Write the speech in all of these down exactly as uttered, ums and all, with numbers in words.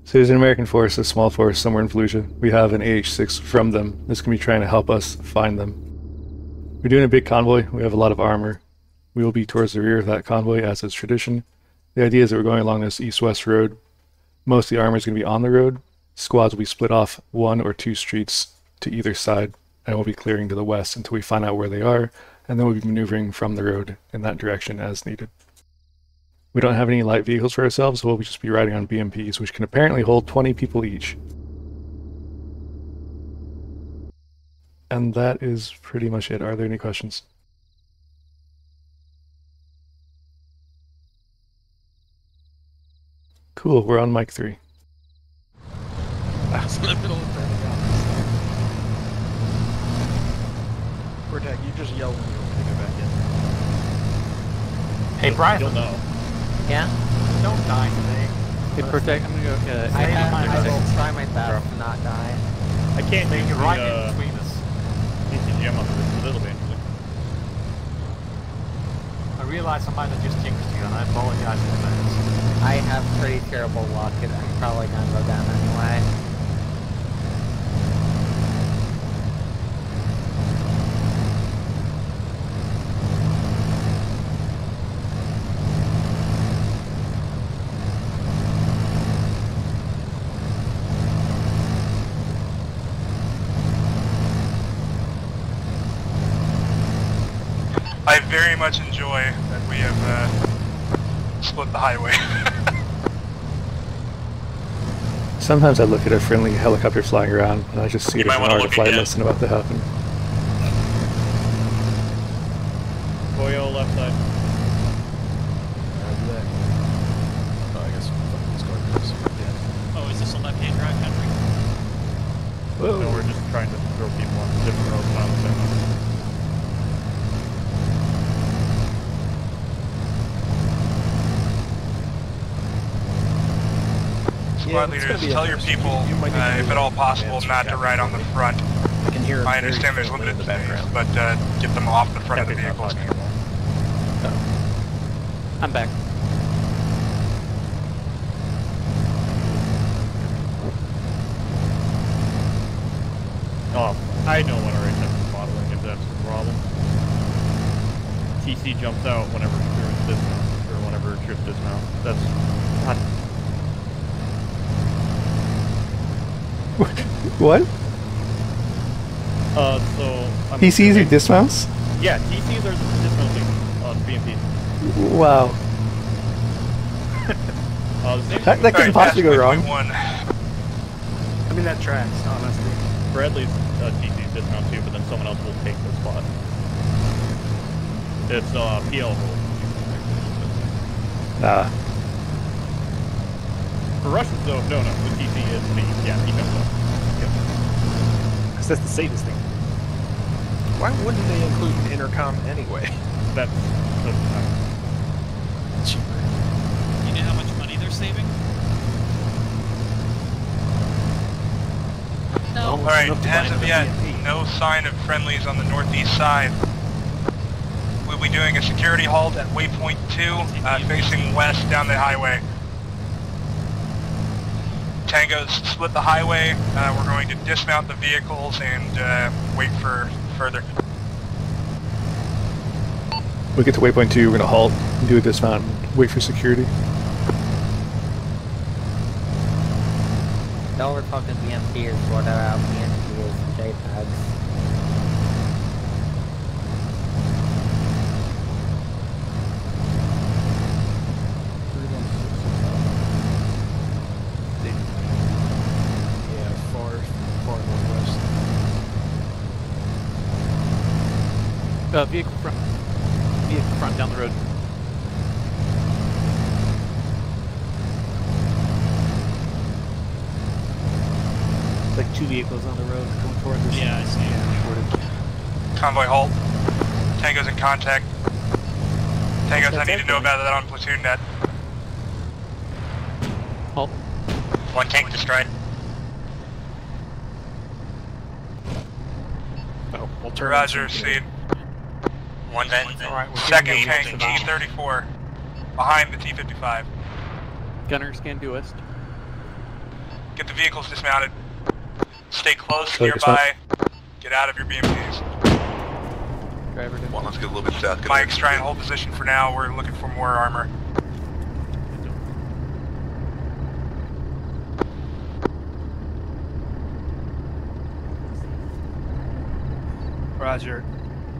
So there's an American force, a small force somewhere in Fallujah. We have an A H six from them. This can be trying to help us find them. We're doing a big convoy. We have a lot of armor. We will be towards the rear of that convoy, as is tradition. The idea is that we're going along this east-west road. Most of the armor is going to be on the road. Squads will be split off one or two streets to either side, and we'll be clearing to the west until we find out where they are, and then we'll be maneuvering from the road in that direction as needed. We don't have any light vehicles for ourselves, so we'll just be riding on B M Ps, which can apparently hold twenty people each. And that is pretty much it. Are there any questions? Cool, we're on mic three. I was in the middle of turning on. Protect, you just yell when you want to go back in. Hey, Brian. You'll know. Yeah? Don't die today. Hey, Protect, I'm gonna go. Uh, I, have, I, I will try my best to not die. I can't use you're the right uh, in between us. P C G M on the little bit. I realize I might have just jinxed you, and I apologize in advance. I have pretty terrible luck, and I'm probably gonna go down anyway. I very much enjoy that we have uh, split the highway. Sometimes I look at a friendly helicopter flying around, and I just see You it as might an wanna hour look flight again. lesson about to happen. Boyo left side. Oh, I guess let's go ahead. Yeah. Oh, is this a left-hand drive country? Whoa. No, we're just trying to throw people on different roads, not on the same one. Squad it's gonna leaders, be tell your interesting. people, You- you might need uh, to if at all possible, answer not to Captain ride on the Command. front. I can hear it I very understand there's faintly limited in the space, background. but uh, get them off the front of the Captain's not vehicles. talking anymore. I'm back. Oh, I know when our H M is bottling if that's the problem. T C jumps out whenever troops dismount, or whenever troops dismount. That's not... What? Uh, so... I'm He sees your assuming- dismounts? Yeah, T Cs are dismounting on B M P. Wow. Uh, the same That, that couldn't possibly go wrong. One. I mean, that tracks, honestly. Bradley's uh, T C's dismount too, but then someone else will take the spot. It's uh, P L rule. Ah. For Russians though, no, no, the T C is the, yeah, he jumps up. Because that's the safest thing. Why wouldn't they include an intercom anyway? That's, that's uh, Cheaper. You know how much money they're saving? No. Almost Alright, enough to buy as of another yet, B M P. no sign of friendlies on the northeast side. We'll be doing a security halt at waypoint two, uh, facing west down the highway. Tangos split the highway. Uh, we're going to dismount the vehicles and uh, wait for further. We get to waypoint two, we're gonna halt, do a dismount, and wait for security. No, we're talking B M P or whatever. B M P is JPEGs. Yeah, far, far northwest. Uh, vehicle front. Vehicle front down the road. Like two vehicles on the road going towards us. Yeah, I see. Convoy halt. Tango's in contact. Tangos, I That's need to know it. about that on platoon net. Halt. One tank destroyed. Oh, we'll turn. Roger, seed. One tank. Alright, we're Second getting tank, the T thirty-four. Behind the T fifty-five. Gunner scan due west. Get the vehicles dismounted. Stay close, Take us nearby. Get out of your B M Ps. Driver did. One, let's get a little bit south. Get Mike's try and hold position for now. We're looking for more armor. Roger.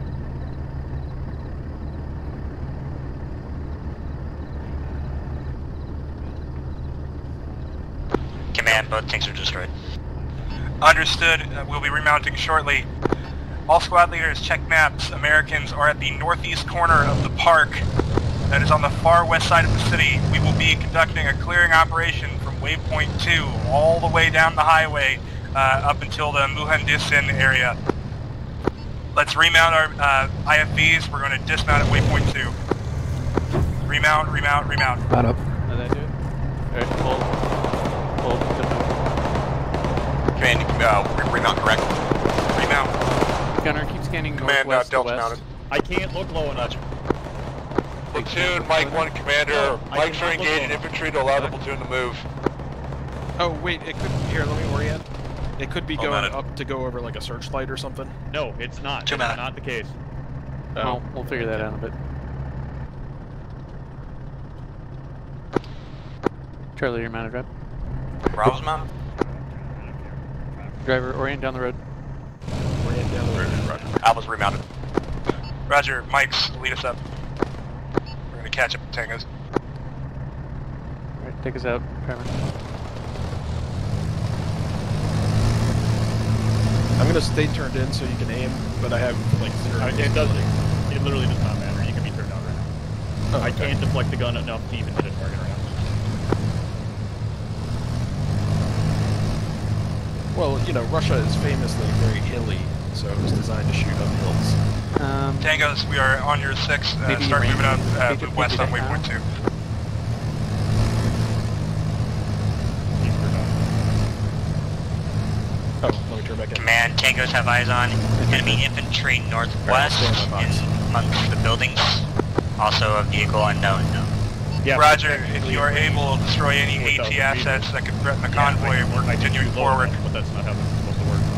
Command, both tanks are destroyed. Understood. Uh, we'll be remounting shortly. All squad leaders, check maps. Americans are at the northeast corner of the park. That is on the far west side of the city. We will be conducting a clearing operation from waypoint two all the way down the highway uh, up until the Muhandisin area. Let's remount our uh, I F Vs. We're going to dismount at waypoint two. Remount, remount, remount. Mount up. Let that do it. Alright, hold. Hold. Command, uh, re- remount correct. Remount. Gunner, keep scanning Command, uh, northwest to Delta west. mounted. I can't look low enough. Platoon, Mike one, Commander. No, I Mikes are cannot look engaging low. infantry to allow the platoon to move. Oh wait, it could. Here, let me orient. It could be Oh, going mounted. up to go over like a searchlight or something. No, it's not. Two It's minutes. not the case. Well, we'll figure that out in a bit. Charlie, you're mounted, right? Bravo's mount? Driver, orient down the road. Orient down the road. Alpha's remounted. Roger, Mike's lead us up. We're going to catch up with Tangos. Alright, take us out, driver. I'm gonna stay turned in so you can aim, but I have like zero. Uh, it does. It literally does not matter. You can be turned out right now. Oh, I okay. can't deflect the gun enough to even hit a target right now. Well, you know, Russia is famously very hilly, so it was designed to shoot up hills. Um, Tangos, we are on your six. Uh, Maybe start range- moving up uh, maybe- move west maybe on that waypoint now. two. He's turned out. Oh, let me turn back in. Command, tangos have eyes on. Gonna be infantry northwest Alright, stay in my box. in amongst the buildings. Also a vehicle unknown. Yeah, Roger, but if you are able to destroy any Without AT the assets that could threaten the Yeah, convoy, I- we're I can continuing shoot low forward. enough, but that's not how this is supposed to work.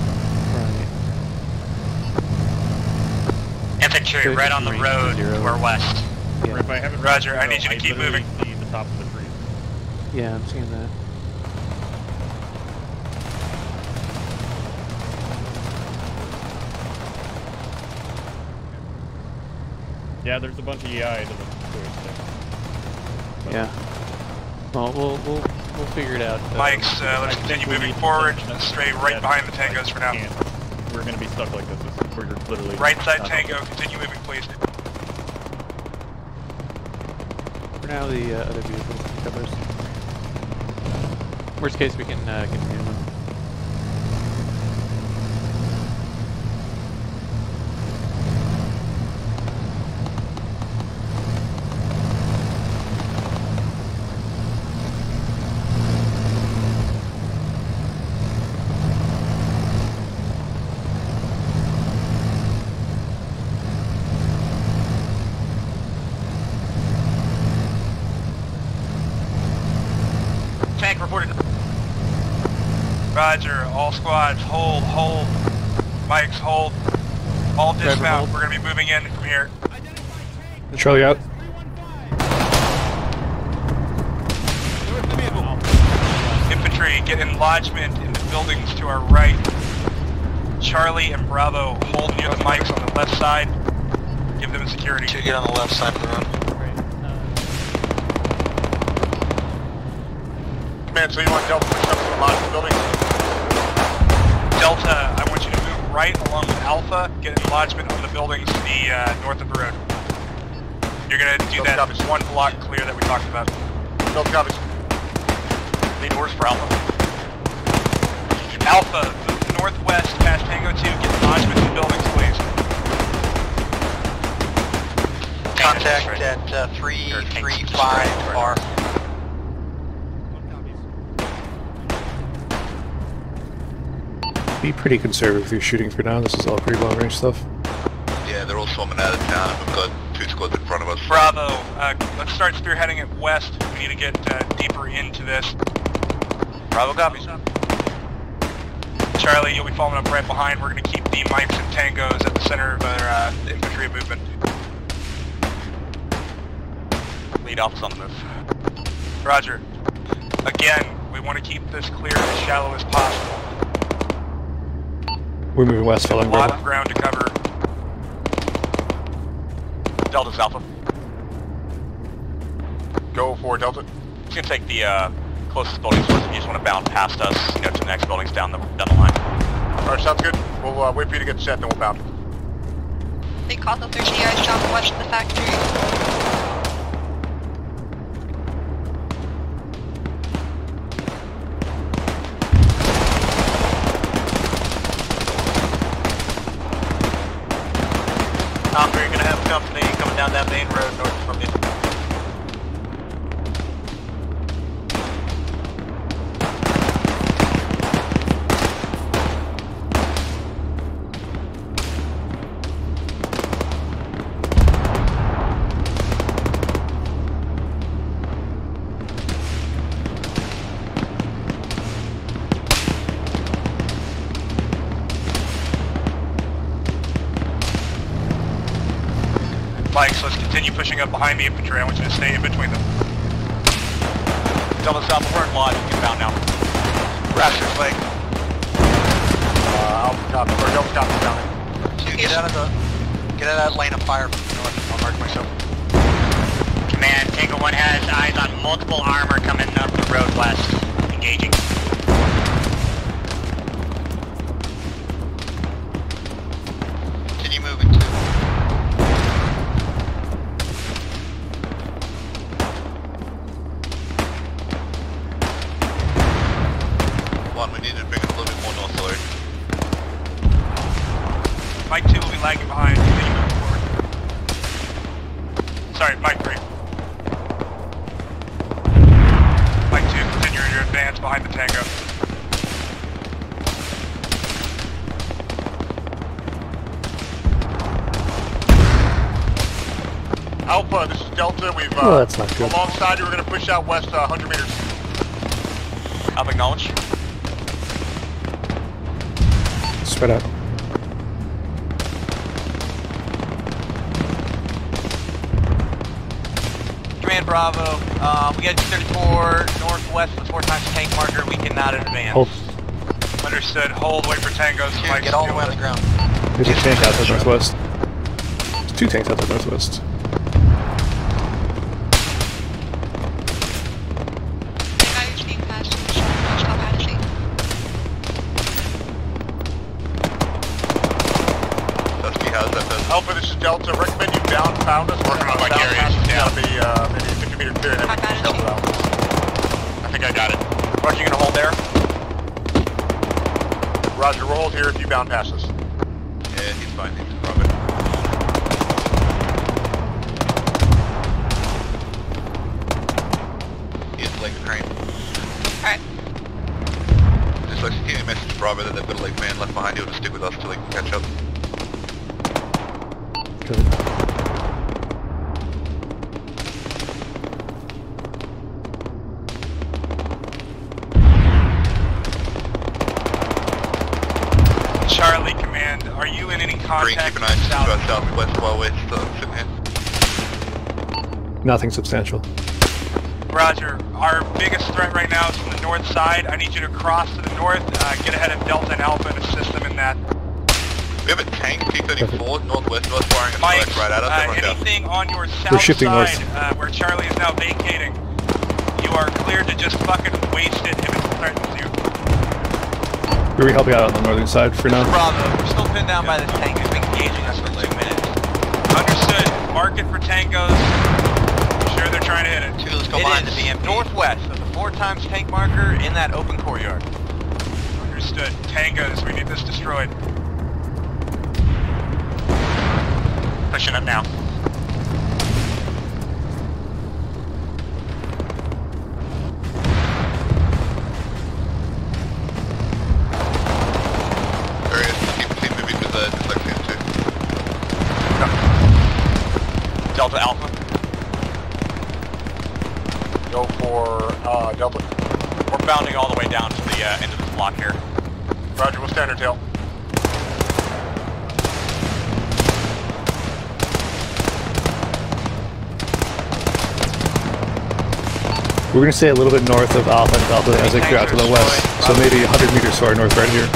right. Infantry So right just on the range road to zero. to our west. Yeah, Or if I haven't Roger, I zero, need you to keep literally moving. See the top of the tree. yeah, I'm seeing that. Yeah, there's a bunch of E I to the towards there. But Yeah. Well, we'll we'll we'll figure it out. uh, Mike's, uh, let's I continue think we moving need forward. to- Stay right Yeah, behind the Tangos for now. can't. We're gonna be stuck like this. This is where you're literally Right side not- Tango, continue moving, please. For now, the uh, other vehicle covers. Worst case, we can uh, get a new one. Tank reported. Roger, all squads, hold, hold. Mike's hold. All Driver, dismount. hold. We're going to be moving in from here. Charlie out. Infantry, get in lodgement in the buildings to our right. Charlie and Bravo, hold near the mics on the left side. Give them security. To get on the left side of the road. Command, so you want Delta to push up to the lodgement building? Delta, I want you to move right along with Alpha, get in lodgement on the buildings to the uh, north of the road. You're going to do Delta that copies. one block clear that we talked about. Delta copies. Need orders for Alpha. Alpha, move northwest past Tango two, get in lodgement in the buildings, please. Contact at uh, three three five R. Be pretty conservative with your shooting for now. This is all pretty long range stuff. Yeah, they're all swarming out of town. We've got two squads in front of us. Bravo, uh, let's start spearheading it west. We need to get uh, deeper into this. Bravo copies. Charlie, you'll be following up right behind. We're going to keep the Mikes and Tangos at the center of our uh, infantry movement. Lead off is on the move. Roger. Again, we want to keep this clear as shallow as possible. We're moving west, A following lot Bravo. of ground to cover. Delta's Alpha. Go for Delta. It's going to take the uh, closest buildings first if you just want to bound past us, you know, to the next buildings down the, down the line. Alright, sounds good. We'll uh, wait for you to get set, then we'll bound. They caught the thirty guys southwest of the factory. Tom, you're going to have company coming down that main road north from you. Mike, so let's continue pushing up behind the infantry. I want you to stay in between them. Delta South, we're in lodge. You can bound now. Raptors Lake. Uh, Alpha copy, or Delta copy bounding. So you get out of the, get out of that lane of fire from the north. I'll mark myself. Command, Tango one has eyes on multiple armor coming up the road west. Engaging. Continue moving to. One, we need to bring it a little bit more northward. Mike two will be lagging behind. Continue moving forward. Sorry, Mike three. Mike two, continue your advance behind the Tango. Alpha, this is Delta. We've uh, Oh, that's not good. alongside you. We're going to push out west uh, one hundred meters. Alpha, acknowledge. Spread out. Command Bravo, um, we got two thirty-four northwest with four times tank marker. We cannot advance. Hold. Understood. Hold, wait for Tangos. Here, Mike's get all the deal way on with the it. ground. There's a tank out the northwest. There's two tanks out the northwest. The guy who's being passed in the shot, stop Hennessy. Dusky, how's that though? Alpha, this is Delta. Recommend you down found us. Working on my areas. It's gotta be uh, maybe fifty meter clear and then we Hot can managing. help it out. I think I got it. Roger, you gonna hold there? Roger, we'll hold here if you bound past us. Yeah, he's fine. He's Robert. He's like a crane. Alright. Just like give me a message to Bravo that they've got a leg man left behind. He'll just stick with us till they can catch up. Good. Charlie, command, are you in any Green, contact keep an with eye the to south? the southwest while we're still sitting here. Nothing substantial. Roger. Our biggest threat right now is from the north side. I need you to cross to the north, uh, get ahead of Delta and Alpha and assist them in that. We have a tank, P thirty-four, northwest of us, firing a Mike, strike right at us. uh, Everyone down. anything on your south shifting side, north. uh, where Charlie is now vacating, you are cleared to just fucking waste it if it threatens you. We're helping out on the northern side for now. Bravo, we're still pinned down by this tank. It's been engaging us for two minutes. Understood. Mark it for Tangos. I'm sure they're trying to hit it. Two, let's go It behind is the D M P. northwest of the four times tank marker in that open courtyard. Understood. Tangos, we need this destroyed. Pushing up now. Various, keep, keep moving to the dyslexia too. Delta Alpha. Go for uh, Delta. We're bounding all the way down to the uh, end of this block here. Roger, we'll stand our tail. We're going to stay a little bit north of Alpha and Delta as they clear out to the west, so maybe one hundred meters to our north right here.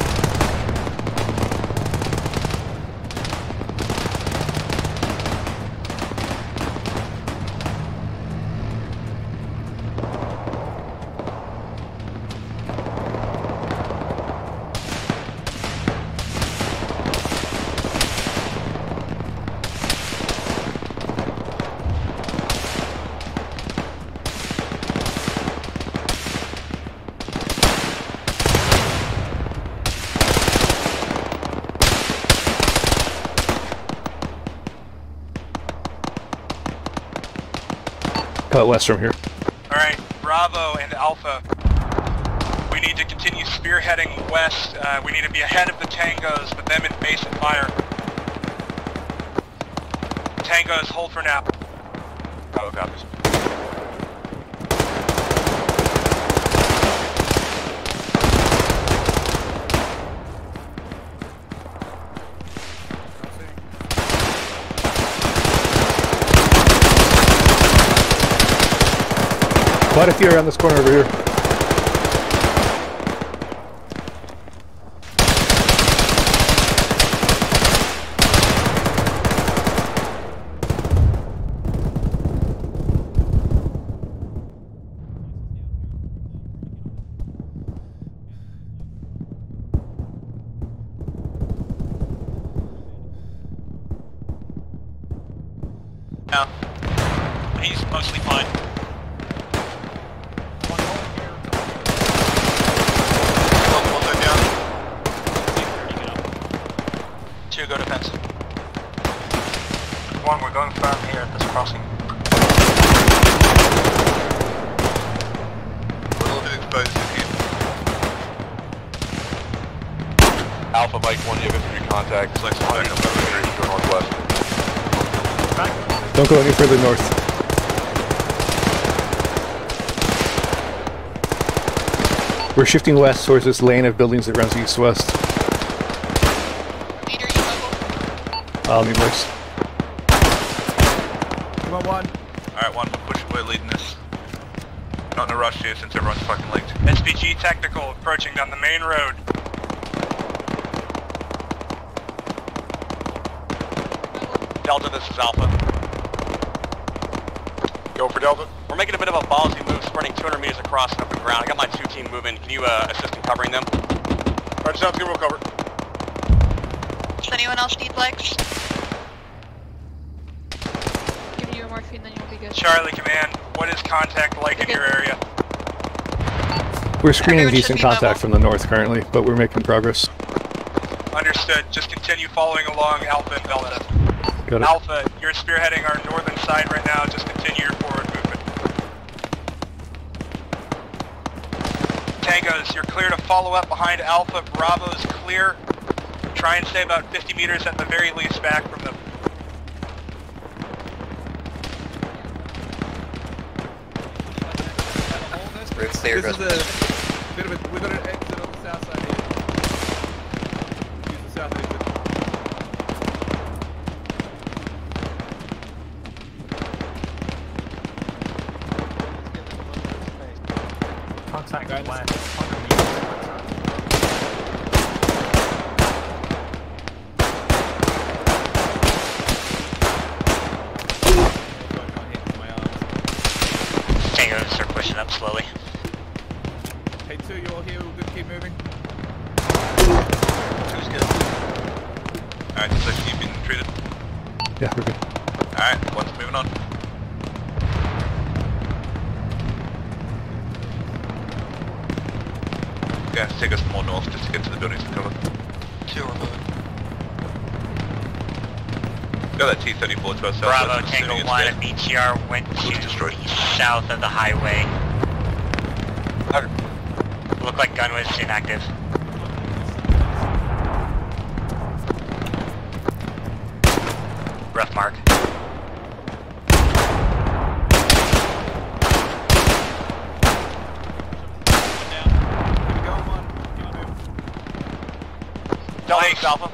Cut west from here. Alright, Bravo and Alpha. We need to continue spearheading west. Uh, we need to be ahead of the Tangos, but them in base and fire. Tangos, hold for now. Bravo copies. Quite a few around this corner over here. No. He's mostly fine. Two, go defense. One, we're going firm here at this crossing. We're a little bit exposed here. Alpha Mike one, you have infantry contact. Select some backup infantry to northwest. Don't go any further north. We're shifting west towards this lane of buildings that runs east-west. I'll need voice. One, one. Alright, one, we'll push, we're leading this. Not in a rush here since everyone's fucking linked. S P G Technical approaching down the main road. Delta, this is Alpha. Go for Delta. We're making a bit of a ballsy move, spreading two hundred meters across and up the ground. I got my two team moving. Can you uh, assist in covering them? Roger, sounds good, we'll cover. Does anyone else need legs? Give you a morphine, then you'll be good. Charlie Command, what is contact like in your area? We're screening Everyone should decent be contact mobile. from the north currently, but we're making progress. Understood. Just continue following along Alpha and Delta. Got it. Alpha, you're spearheading our northern side right now. Just continue your forward movement. Tangos, you're clear to follow up behind Alpha. Bravo's clear. Try and stay about fifty meters at the very least back from them. Route clear, This goes. is a bit of a, we're going to exit on the south side here. Use the south exit. Contact west. Tangos are pushing up slowly. Hey, two, you all here? We're good to keep moving? Two's good. Alright, so you've been treated. Yeah, we're good. Alright, one's moving on. Okay, take us more north just to get to the buildings to cover. Two are moving. Got that T thirty-four to our south. Bravo, that's Tango moving one, instead. B T R went to Looks destroyed. the south of the highway. Looked like gun was inactive. Rough mark. Delta, Mike. this is Alpha.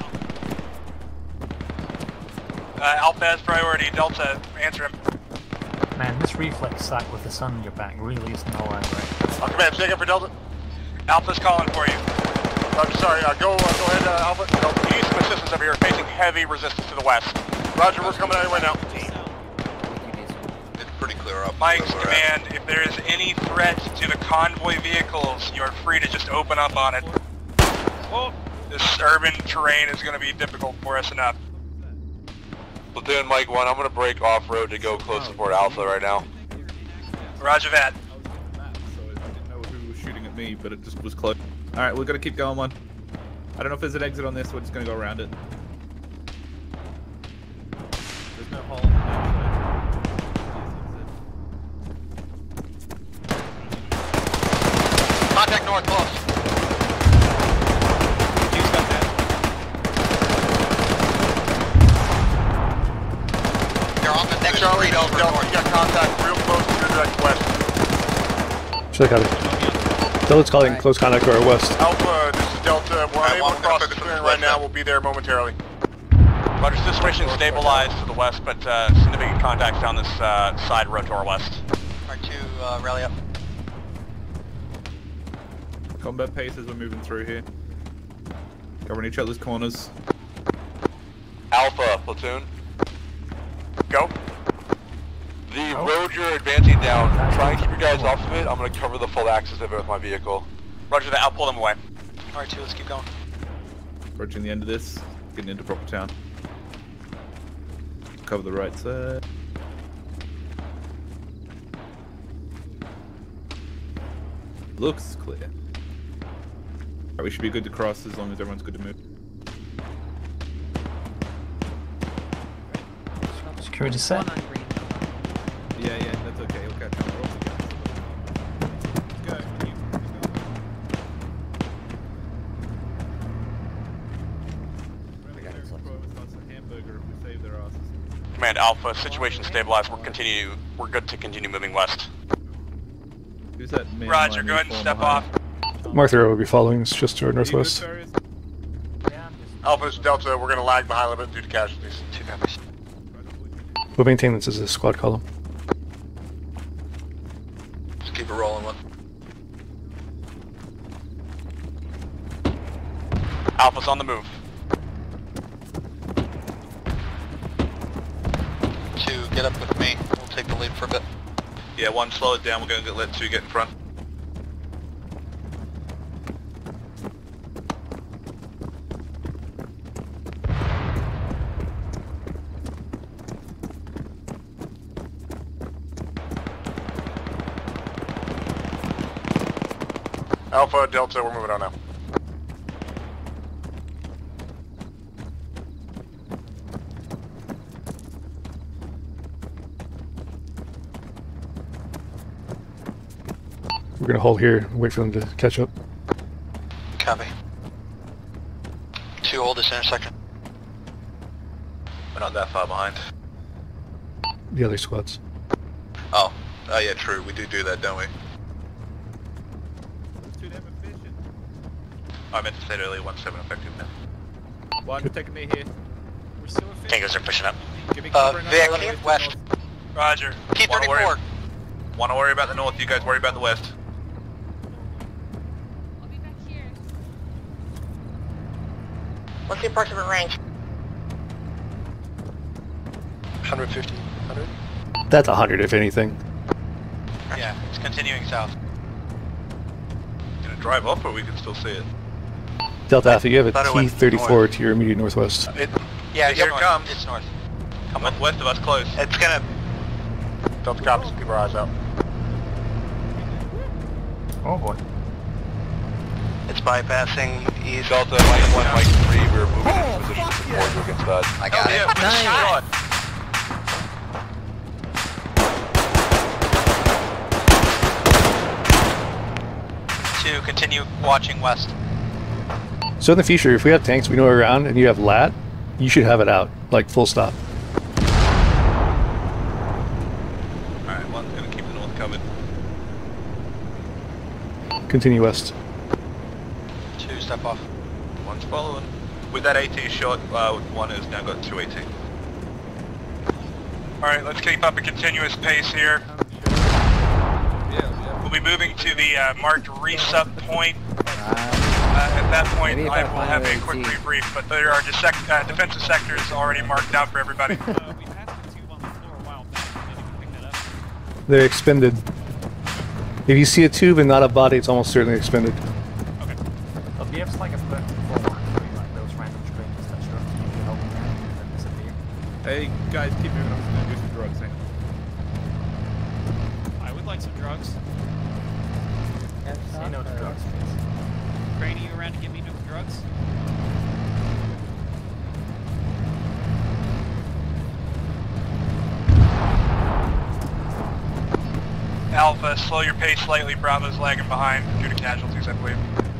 Uh, Alpha has priority. Delta, answer him. Man, this reflex sight with the sun in your back really isn't alright, right? Uh, command, take it for Delta. Alpha's calling for you. I'm sorry, uh, go, uh, go ahead, uh, Alpha. Delta. We need some assistance over here, facing heavy resistance to the west. Roger, we're coming out right now. It's pretty clear up. Mike's where we're at. command, if there is any threat to the convoy vehicles, you are free to just open up on it. Well, This urban terrain is going to be difficult for us enough. Platoon Mike one, I'm gonna break off-road to go close support Alpha right now. Roger that. So I didn't know who was shooting at me, but it just was close. Alright, we're gonna keep going one. I don't know if there's an exit on this, we're just gonna go around it. There's no hole on the outside. Contact north, close. They're on the next Charlie, street over Delta, north. you got contact real close to the direct west. Check out it. Delta's calling Right. close contact to our west. Alpha, this is Delta. We're Alright, unable well, to I'm gonna cross the focus on clearing the right west now. then. We'll be there momentarily. Roger, situation stabilized to the west, but uh, significant contacts down this uh, side road to our west. Alright, two, uh, rally up. Combat pace as we're moving through here. Covering each other's corners. Alpha, platoon. Go. The road you're advancing down, try and keep your guys off of it. I'm gonna cover the full axis of it with my vehicle. Roger that, I'll pull them away. Alright, two, let's keep going. Approaching the end of this, getting into proper town. Cover the right side. Looks clear. Alright, we should be good to cross as long as everyone's good to move. Security set. Yeah, yeah, that's okay. We'll catch up. Let's go. Keep- keep going. It's a hamburger if we save their asses. Command Alpha, situation stabilized. We're continue. We're good to continue moving west. Who's that man? Roger, in go ahead and uniform step behind? off. Martha will be following us just to our Are you good, northwest. Farias? Alpha, this is Delta. We're going to lag behind a little bit due to casualties. Two copies. We'll maintain this as a squad column. Just keep it rolling one. Alpha's on the move. Two, get up with me. We'll take the lead for a bit. Yeah, one, slow it down. We're gonna get, let two get in front. Alpha, Delta, we're moving on now. We're gonna hold here and wait for them to catch up. Copy. Two, hold this intersection. We're not that far behind. The other squads. Oh, oh yeah, true. We do do that, don't we? Too damn efficient. I meant to say earlier, one seven effective now. One, taking me here. We're so efficient. Tangos are pushing up. Give me Uh, cover and Vic, I'll run away west. to the Roger. T Wanna worry- thirty-four. Want to worry about the north, you guys worry about the west. I'll be back here. What's the approximate range? one fifty, one hundred. That's a hundred if anything. Yeah, it's continuing south. Gonna drive off, or we can still see it. Delta Alpha, you have Thought it a went T thirty-four to your immediate northwest. It, Yeah, here it north. comes. It's north. Come on, west of us, close. It's gonna... Delta copies, keep our eyes out. Oh boy. It's bypassing east. Delta, Mike one, Mike three, we're moving into position to support you against that. I got it. Nice. Two, continue watching west. So in the future, if we have tanks we know are around and you have lat, you should have it out, like full stop. Alright, one's gonna keep the north covered. Continue west. Two, step off. One's following. With that AT shot, uh, one has now got two AT. Alright, let's keep up a continuous pace here. We'll be moving to the uh, marked resup point. Uh, at that point, I will have a quick rebrief, but there are dissect uh, defensive sectors already marked out for everybody. They're expended. If you see a tube and not a body, it's almost certainly expended. Okay. Well, do you have like a button forward for like those random strangers that start to keep you helping them and then disappear? Hey guys, keep moving. I'm just gonna do some drugs. Hang on. I would like some drugs. Say no to drugs, please. Crane, are you around to get me no drugs? Alpha, slow your pace slightly. Bravo's lagging behind due to casualties, I believe.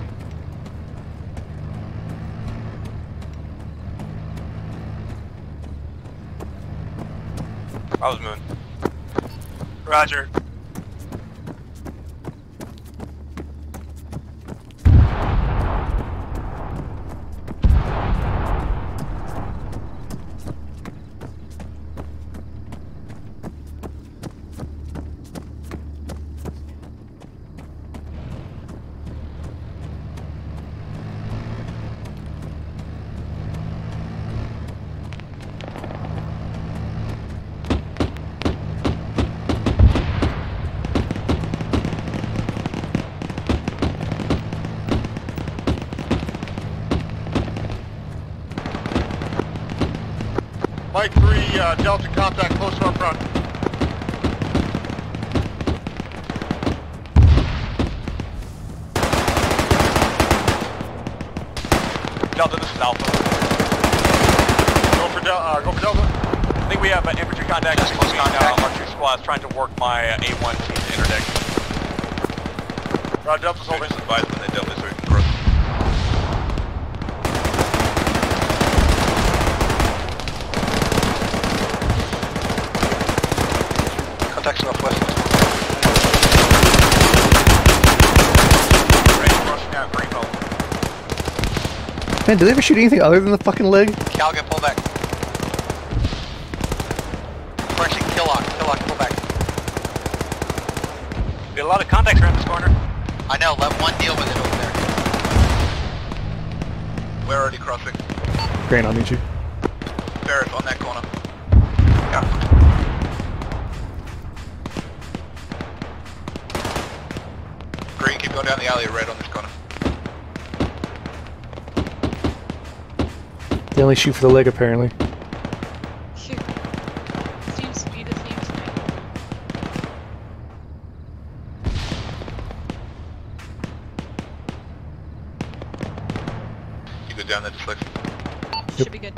Bravo's moving. Roger. Mike three, uh, Delta contact close to our front. Delta, this is Alpha. Go for, Del uh, go for Delta. I think we have uh, infantry contact. Just close contact. Uh, archery squad's trying to work my uh, A one team to interdict. Uh, Delta's holding. Just advise when they Delta so we can cross. Contacts northwest. Ready crossing out Greenville. Man, do they ever shoot anything other than the fucking leg? Cal, get pull back. Correction, Killock, Killock, pull back. We have a lot of contacts around this corner. I know, let one deal with it over there. We're already crossing. Crane, I'll meet you. Barrett on that corner. Yeah. Green, keep going down the alley, red on this corner. They only shoot for the leg, apparently. Shoot. Seems to be the same thing. You go down that deflection. Should be good.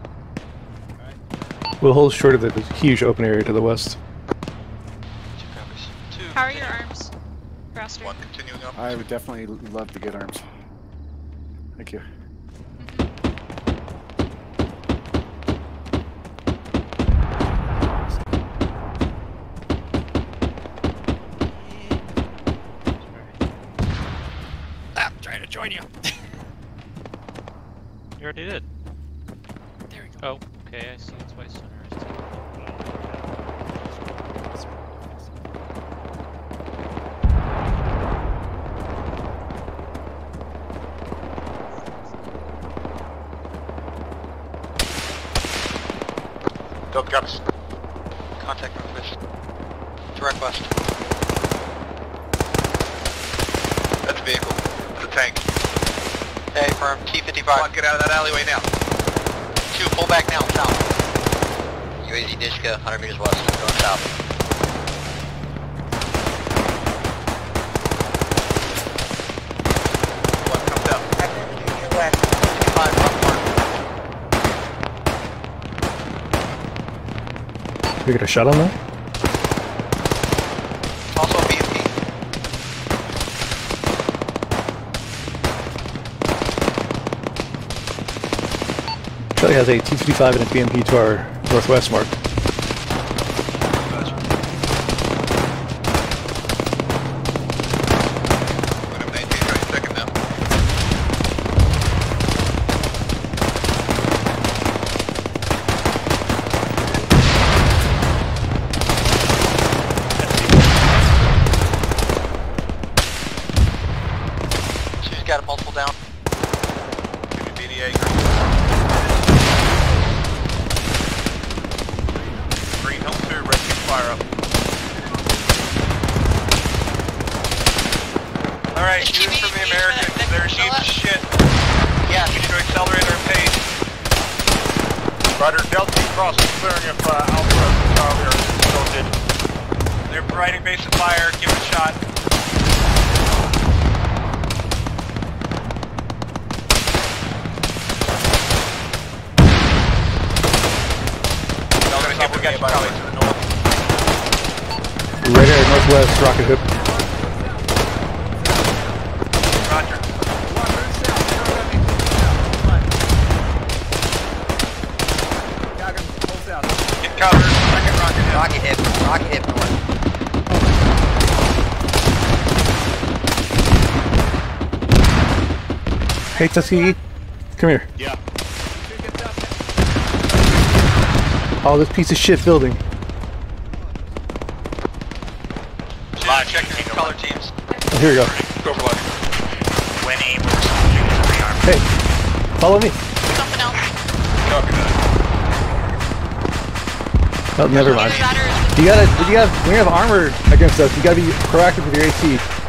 We'll hold short of the huge open area to the west. How are your arms, Raster? One continuing up. I would definitely love to get arms. Thank you. I'm trying to join you. You already did. There we go. Oh, okay, I see it's twice on ours too. Delta copies. Contact northwest. Direct west. That's a vehicle. That's a tank. Hey, firm, T fifty-five. Come on, get out of that alleyway now. Two, pull back now, south. U A Z Dishka, one hundred meters west, going south. One comes up. West. Five, front corner. We get a shot on that? Also B M P. Charlie has a T fifty-five and a B M P to our northwest mark. fire up. Alright, news from the Americans. Their sheets of shit. Yeah. We need to accelerate our pace. Roger, Delta Team Cross is clearing if uh, Alpha and Charlie are still did. They're providing base of fire. Give it a shot. Delta Team, we got Charlie to the north. Right air, northwest, rocket hoop. Roger. Get covered. Second rocket hit. Rocket hit. Rocket hit north. Hey, Tuskegee, come here. Yeah. Oh, this piece of shit building. Live, check your color teams. Oh, here we go. Go for live. Winnie, we're responding to the arm. Hey, follow me. Something else. Copy that. Oh, never mind. You gotta, you gotta, when you have armor against us, you gotta be proactive with your AT.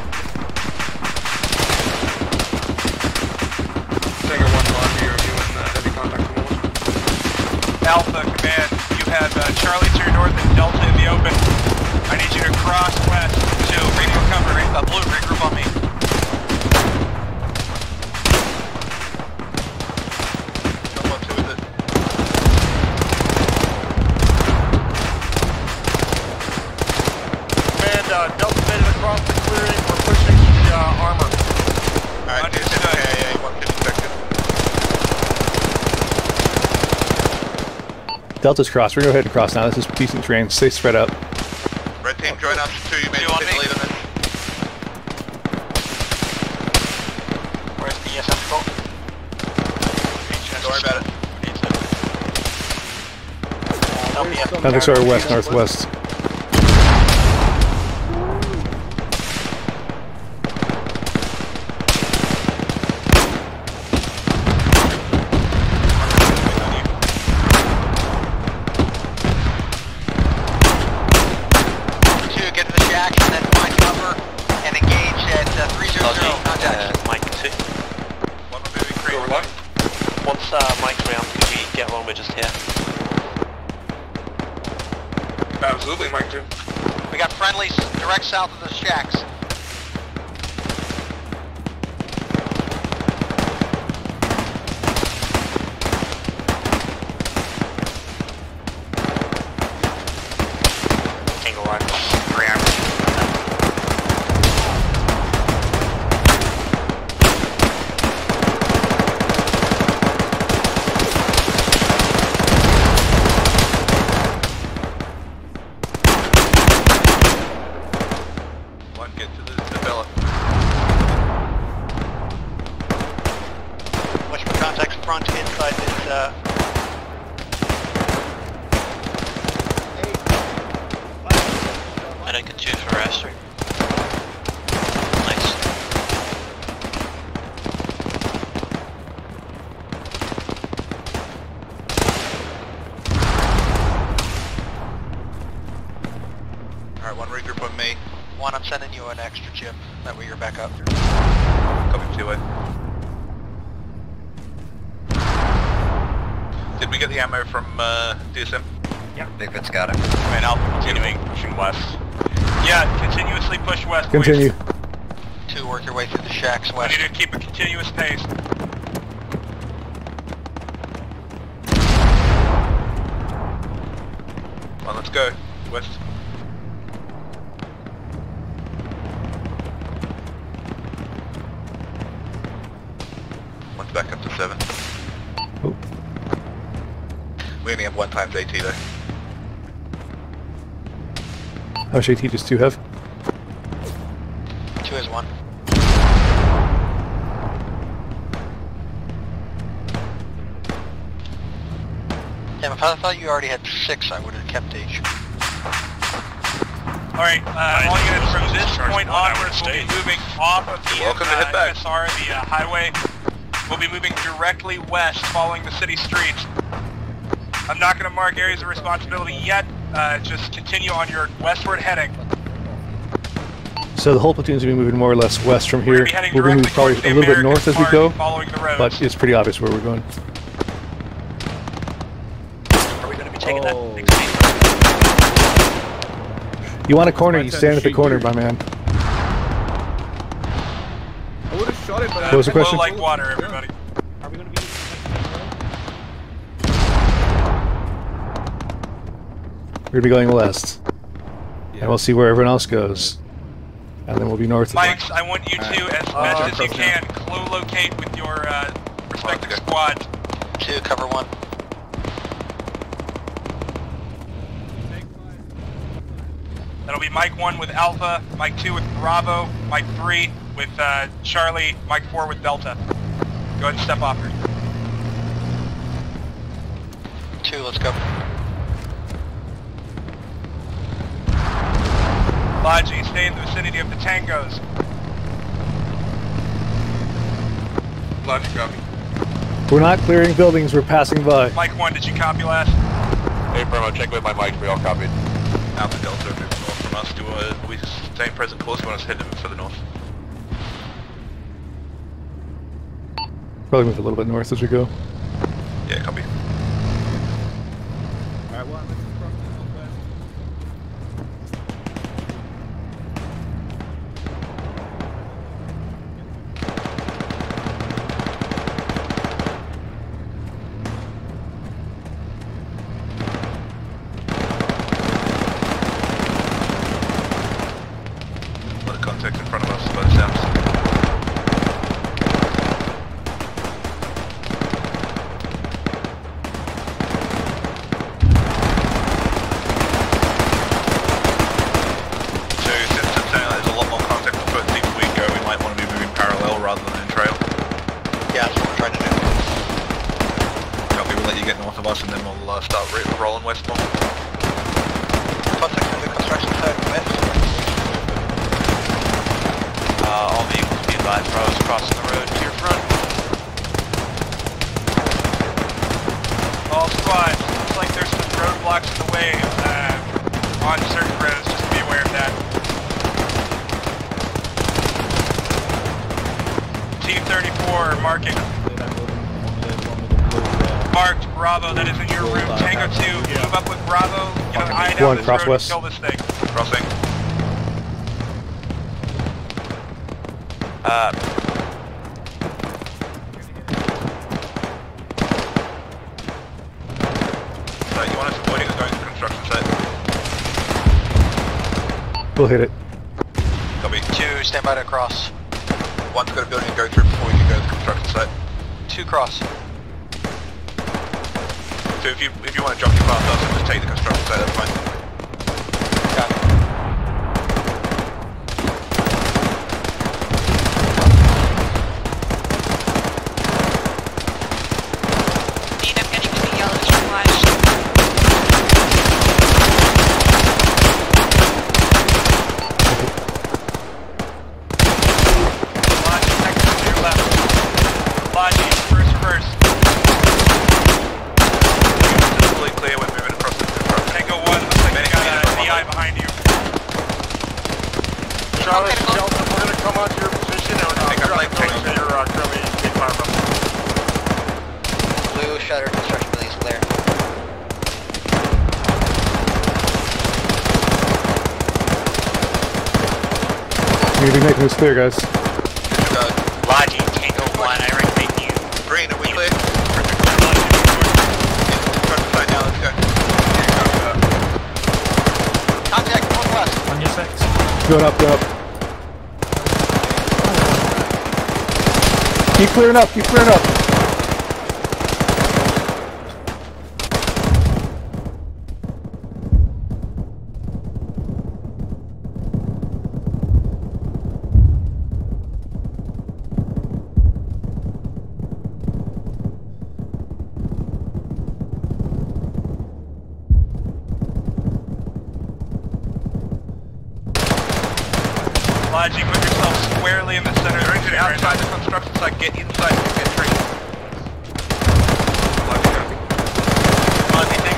Tiger one to R P, are you in uh, heavy contact from us? Alpha, command, you have uh, Charlie to your north and Delta in the open. I need you to cross west to radio cover. Uh, blue, regroup on me. Jump up to it. Command, uh, Delta made it across the clearing. We're pushing the uh, armor. Alright, understood. Yeah, yeah, one fifty seconds. Delta's crossed. We're gonna go ahead and cross now. This is decent terrain. Stay spread out. Red team, join up to two. You may You take on the me? lead on this. Where's the E S M go? Don't worry about it. Phoenix are west, northwest. Two, get to the shack and then find cover and engage at uh, three zero zero. Contact. Mike two. One moving crate. Over what? Once uh, Mike's round, can we get one? We're just here. Absolutely, Mike two. We got friendlies direct south of the shacks. Tango one. Three armor. One, get to the, the Bella. Watch for contacts front inside this uh I don't get two for Raster. Nice. Alright, one regroup on me. one, I'm sending you an extra chip. That way you're back up. Copy two way. Did we get the ammo from uh, D S M? Yep. Bigfoot's got it. Command Alpha, continuing, pushing west. Yeah, continuously push west, Continue. please. Two, work your way through the shacks We west. need to keep a continuous pace. Well, let's go. West. One's back up to seven. Oh. We only have one times AT though. How much AT does two have? Two is one. Damn, if I thought you already had six, I would have kept each. Alright, uh, all units from this point onwards will be moving off of the Welcome to uh, head back. U S R, the uh, highway. We'll be moving directly west following the city streets. I'm not going to mark areas of responsibility yet. Uh, just continue on your westward heading. So the whole platoon's going to be moving more or less west from here. Be heading We'll be moving probably directly a little bit towards north the as we go, following the roads. but it's pretty obvious where we're going. Are we going to be taking Oh. that next phase? You want a corner, My you turn stand to at the shoot corner, you. my man. I would have shot it, but What was the question? Low like water, everybody. Are we going to be using We're going to be going west. And we'll see where everyone else goes. And then we'll be north of them. Mikes, I want you to, as best as you can, co-locate with your uh, respective squad. Two, cover one. That'll be Mike one with Alpha, Mike two with Bravo, Mike three with uh, Charlie, Mike four with Delta. Go ahead and step off here. Two, let's go. Logi, stay in the vicinity of the tangos. Logi, copy. We're not clearing buildings, we're passing by. Mike one, did you copy last? Hey, Primo, check with my mic. We all copied. Alpha Delta, moving north from us. Do uh, we stay in present course? We want us to head further north. Probably move a little bit north as we go. Yeah, copy. Alright, well, let's just cross the northwest. A lot of contact in front of us by the sounds. So since it's saying there's a lot more contact the further deeper we go, we might want to be moving parallel rather than in trail. Yeah, that's what we're trying to do. Copy, we'll let you get north of us and then we'll uh, start ro- rolling westbound. Contact on the construction site, west. Uh, all vehicles be advised, bros, crossing the road to your front. All squads, looks like there's some roadblocks in the way uh, on certain roads, just be aware of that. T thirty-four marking. Marked Bravo, that is in your room. Tango two, move up with Bravo, get an eye down One, this cross road west. and kill this thing. Crossing. Uh, so you want us avoiding or going to the construction site? We'll hit it. Copy. Two, stand by to cross. One's got a building to go through before we can go to the construction site. Two, cross. So if you if you want to drop your past us and just take the construction site, that's fine. Got it. Dean, I'm getting the yellows flashed. Logi, second to your left. Logi, first reverse. Fully clear, we're moving across the construction. Tango one, looks like they got a D I behind you. Charlie, Delta, we're gonna come onto your position and we're Pick up gonna lane, go pick into up. your uh, curly state farm. Blue, shutter, construction buildings clear. We need to be making this clear, guys. Logi, Tango one, I recommend you. Green, are we clear? Construction site now, let's go. Contact northwest. On your six. Going up, going up. Keep clearing up, keep clearing up. Logi, put yourself squarely in the center of the Get picture right outside now. the construction site, get inside and get traced. Logi,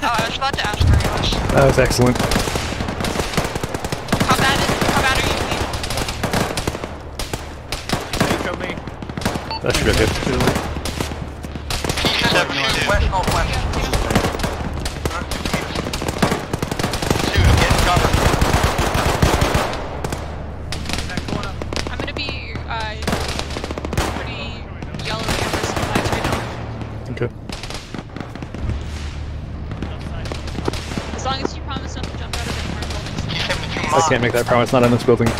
Oh, I was about to ask for yours. That was excellent. How bad is how bad are you? Take on me. That should be okay. seventy-two. West, northwest. Two, get cover. I'm gonna be uh pretty yellow amber supplies right now. Okay. As long as you promise not to jump out of the corner buildings. I can't make that promise, not in this building.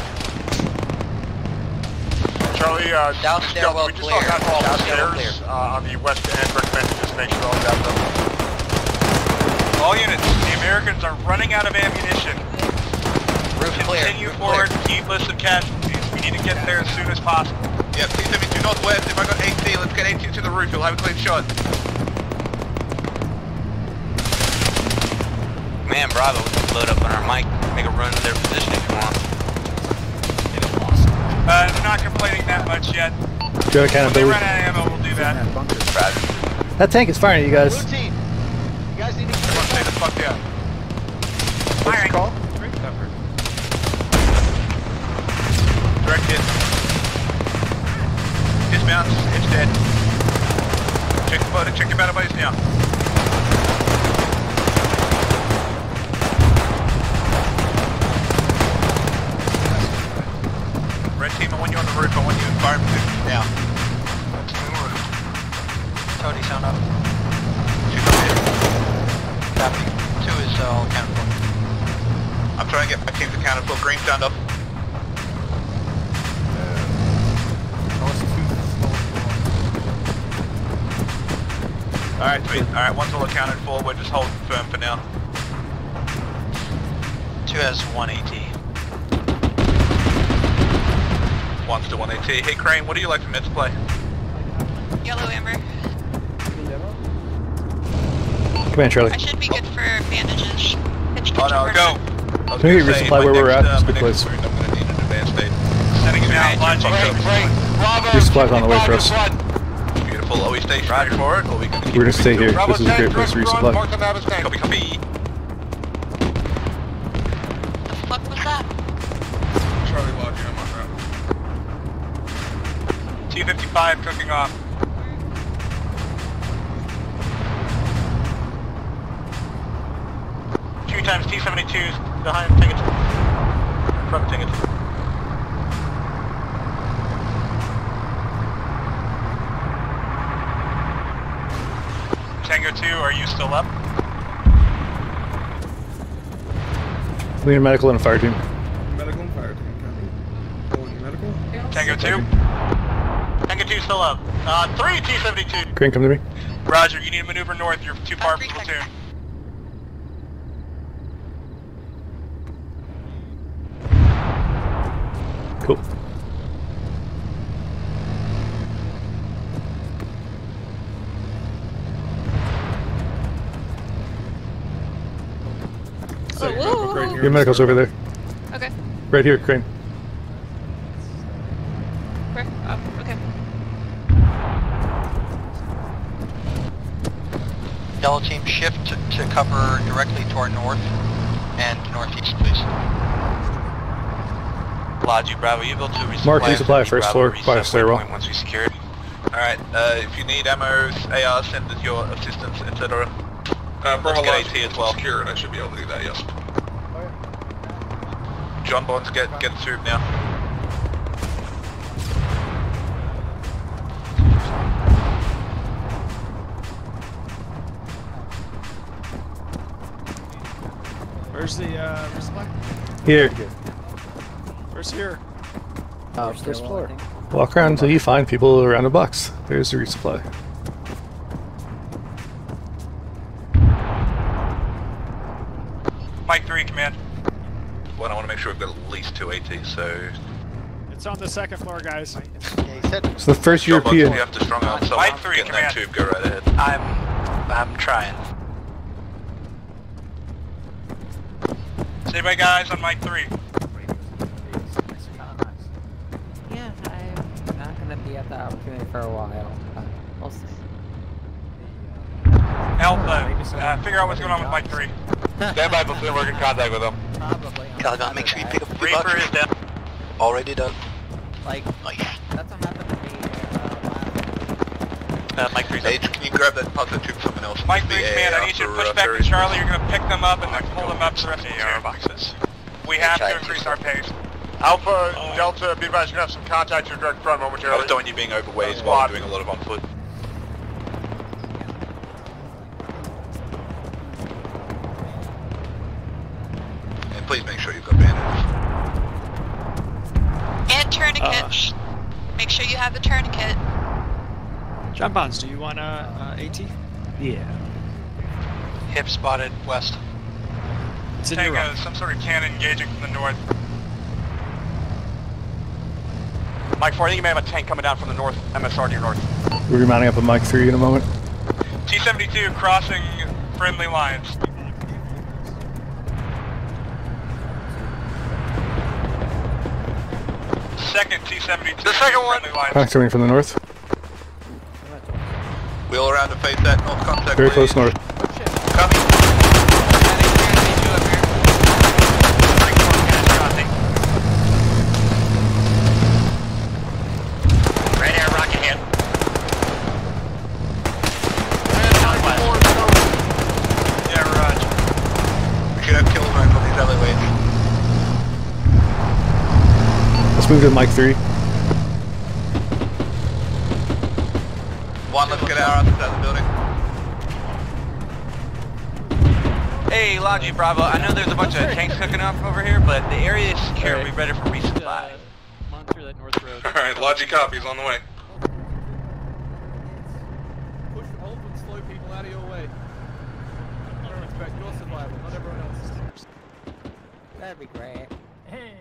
Charlie, uh, Down stairwell we just clear. all got all Down the stairwell stairs uh, on the west end. Recommend you just make sure all that's up. All units, the Americans are running out of ammunition. Roof clear. Continue Roof forward, clear. keep list of casualties. We need to get there as soon as possible. Yep, T seventy-two northwest. If I got AT, let's get AT to the roof. You'll have a clean shot. Man, Bravo, we can load up on our mic, make a run to their position if you want. Uh, they're not complaining that much yet. Do you have a When they accountability? run out of ammo, we'll do that. That tank is firing at you guys. Blue team, you guys need to Everyone stay the fuck down. What's the call? Direct hit. Dismounts, it's dead. Check the boat, check your battle buddies now. Red team, I want you on the roof, I want you in fire position now. Tony, sound up. Two come in. Copy. Two is uh, all accounted for. I'm trying to get my teams accounted for. Green, stand up. Alright, sweet. Alright, one's all accounted for. We're just holding firm for now. Two has one AT. One's to one AT. Hey, Crane, what do you like from Mets play? Yellow amber. Come on, Charlie. I should be good for bandages. Pitch Oh no, go! I was Can we gonna get say, resupply my where we're next, at? uh, It's a my good next place. wound, I'm gonna need an advanced aid. Sending him out, launching. Resupply's on the way for us. Beautiful. Are we stationed Roger for it, or are we gonna keep We're gonna stay here. Bravo This is a great place to resupply. Copy, copy. What was that? Charlie Lodge, I'm on route. T fifty-five cooking off. Two times T seventy-twos behind tickets. In front of tickets. Tango two, are you still up? We need a medical and a fire team. Medical and fire team, copy. Oh, medical? Tango two? Tango two still up. Uh, three T seventy-two. Crane, come to me. Roger, you need to maneuver north. You're too far from the platoon. Cool. Oh, whoa, whoa, whoa. Your medical's over there. Okay. Right here, Crane. Where? Oh, okay. Yellow team, shift to, to cover directly to our north and northeast, please. Logi, Bravo, you able to resupply? Mark, resupply first floor, fire stairwell. Once we secure it. Alright, uh, if you need ammo, A R, send us your assistance, et cetera. Uh, Bravo Lodge as well. Secured, I should be able to do that, yes. John Bonds, get get through now. Where's the uh, resupply? Here. Where's here? Oh, first floor. Walk around until you find people around a box. There's the resupply. Mike three, command. Well, I want to make sure we've got at least two AT, so... It's on the second floor, guys. So the first John Bonds, European. if you have to strong arm someone, Mike three, get in that command. tube, go right ahead. I'm, I'm trying. Stay by guys on Mike three. Yeah, I'm not gonna be at the opportunity for a while. But we'll see. Alpha, uh, figure out what's going on with Mike three. Stand by, platoon, we're in contact with them. Caliban, make sure you pick up the Reaper is down. Already done. Like, Nice. that's what happened to me uh, last Uh, Mike three's H, can you grab that puzzle tube from someone else? Mike three's command, I need you to push back to Charlie. You're going to pick them up and then pull them up to the rest of the air boxes. We have to increase our pace. Alpha, Delta, be advised, you're gonna have some contact to your direct front I momentarily. just don't want you being overweight while we're doing a lot of on foot. And please make sure you've got bandages. And tourniquet. Make sure you have the tourniquet. John Bonds, do you want a uh, AT? Yeah. Hip spotted west. It's in your Tango, some sort of cannon engaging from the north. Mike four, I think you may have a tank coming down from the north, M S R to your north. We'll be mounting up a Mike three in a moment. T seventy-two crossing friendly lines. Second T seventy-two. The second one. Friendly lines. Contact coming from the north. Wheel around to face that north contact. Very please. close north. Copy. Red air rocket hit. Yeah, Raj. We should have kills right from these alleyways. Let's move to Mike three. One, let's get our asses out of the building. Hey, Logi Bravo, I know there's a bunch of tanks cooking up over here, but the area is secure. We're ready for resupply. Monitor that north road. Alright, Logi copies on the way. Push hold and slow people out of your way. I don't expect your survival, not everyone else's. That'd be great. Hey.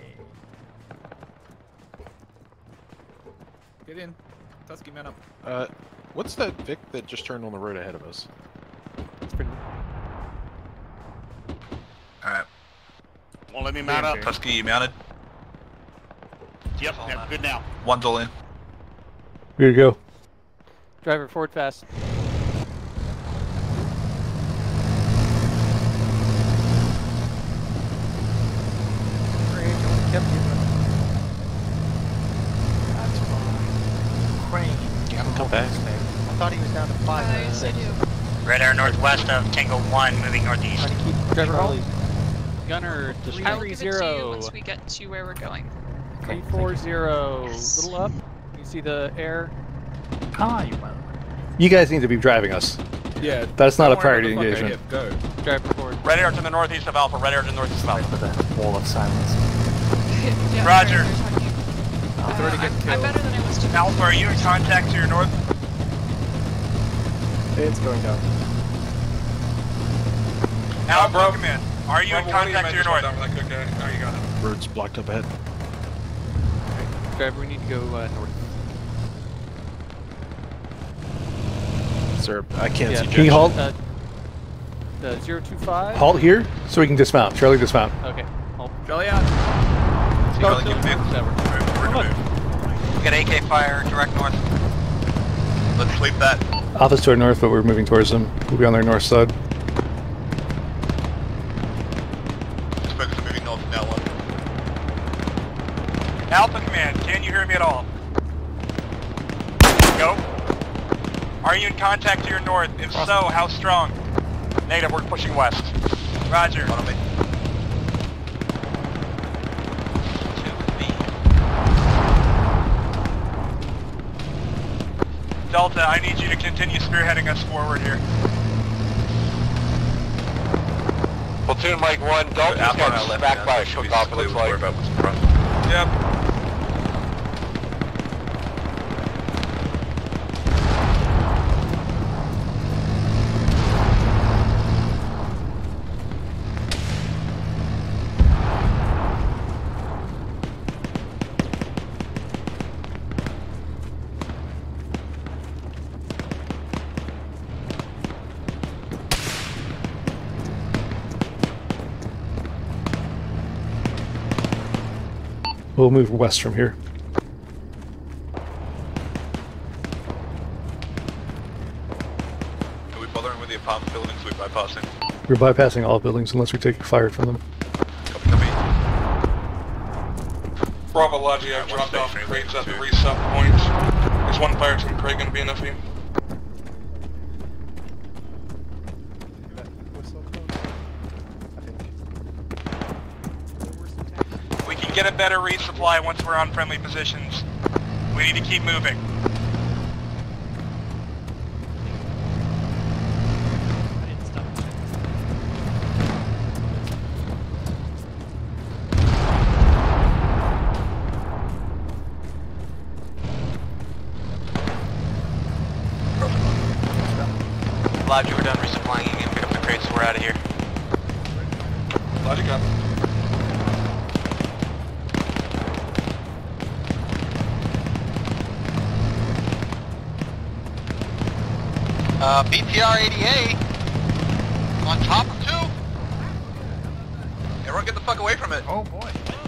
Get in. Tusky, man up. Uh, what's that Vic that just turned on the road ahead of us? It's pretty. Alright. Won't let me mount up. Tusky, you mounted? Yep, yeah, good now. One's all in. Here you go. Driver, forward fast. That's fine. Crane. You haven't come back. I thought he was down to five. Uh, yes, I do. Red air northwest of Tango one, moving northeast. Driver, hold. Gunner, three I will three give it to you zero. once we get to where we're going. Three four zero. Yes. Little up. You see the air. Ah, you will. You guys need to be driving us. Yeah. That's not a don't worry priority about the fucker. engagement. Yeah, go. Driver forward. Red air to the northeast of Alpha, red air to the northeast of Wait Alpha. for the wall of silence. Yeah, Roger. they're- they're talking. Uh, already getting I'm, I'm killed. better than I was to Alpha, are you in contact to your north? It's going down. Alpha, command. Are you in contact to your north? Oh, you got it. Road's blocked up ahead. Driver, we need to go uh, north. Sir, I can't Yeah. see Can you halt? Uh, the zero two five. Halt here so we can dismount. Charlie, dismount. Okay. Halt. Charlie out. Charlie, give me We got A K fire, direct north. Let's sweep that. Alpha's to our north, but we're moving towards them. We'll be on their north side. Let's focus on moving north from now one. Alpha command, can you hear me at all? Go. Are you in contact to your north? If so, how strong? Negative, we're pushing west. Roger. On me. Delta, I need you to continue spearheading us forward here. Platoon Mike one, Dalton's got back by a cook-off, it looks like. About what's in front. Yep. We'll move west from here. Are we bothered bothering with the apartment buildings we're bypassing. We're bypassing all buildings unless we take fire from them. Copy, copy. Bravo Logi, I've dropped off crates at the resup point. Is one fire team crate going to be enough for you? We can get a better resupply once we're on friendly positions. We need to keep moving. Logic, we're done resupplying. You can pick up the crates, we're out of here. Logic up. Uh, B T R eighty A on top of two. Everyone get the fuck away from it. Oh boy.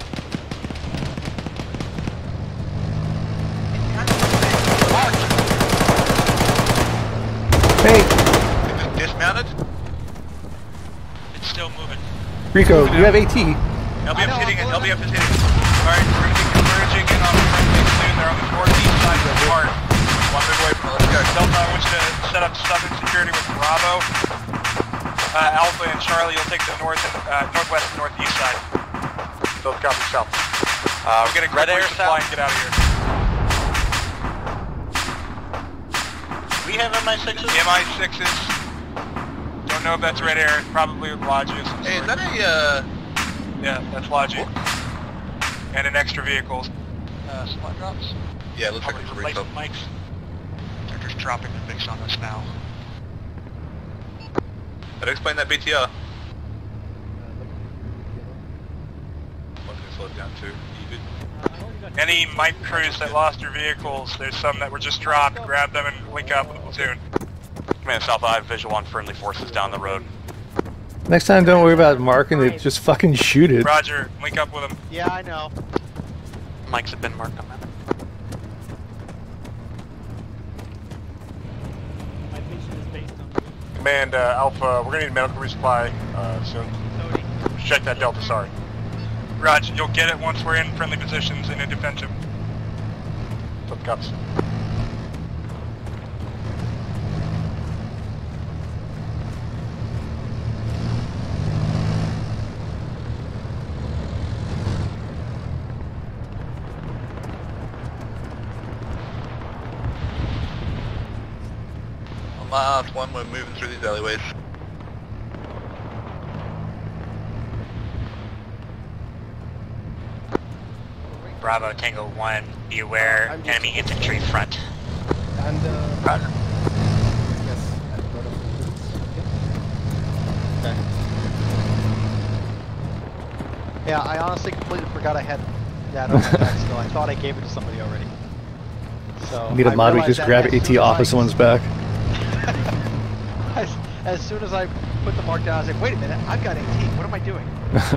Hey! Is it dismounted? It's still moving. Rico, you have AT. L B F's hitting it, L B F is hitting it. Alright, we're going to be converging in on friendly soon. They're on the northeast side of the park. One move away from Let's go. Delta, I want you to set up southern security with Bravo. Uh, Alpha and Charlie, you'll take the north and, uh, northwest and northeast side. Both copy south. Uh, we're going to red air supply and get out of here. We have M I sixes? M I sixes. Don't know if that's red air. Probably Logi. Hey, is that a, uh... Yeah, that's Logi. And an extra vehicle. Uh, supply drops? Yeah, looks like it's a resup. Mics. They're just dropping the mix on us now. I'd explain that B T R. One can slow it down too. You good? Any mic crews that lost your vehicles, there's some that were just dropped. Grab them and link up with the platoon. Command South, I have visual on friendly forces down the road. Next time, don't worry about marking it, just fucking shoot it. Roger, link up with them. Yeah, I know. Mics have been marked on that. Command uh, Alpha, we're going to need medical resupply uh, soon. Check that Delta, sorry. Roger, you'll get it once we're in friendly positions in a defensive. Flip cups. On my last one, we're moving through these alleyways. Bravo Tango one, be aware, uh, enemy infantry front. And, uh... Roger. Yes, I've got a Okay. Yeah, I honestly completely forgot I had that on my back still. I thought I gave it to somebody already. So Need a I mod, we realized just that grab as AT soon as off I- of someone's back. as, as soon as I put the mark down, I was like, wait a minute, I've got eighteen, what am I doing?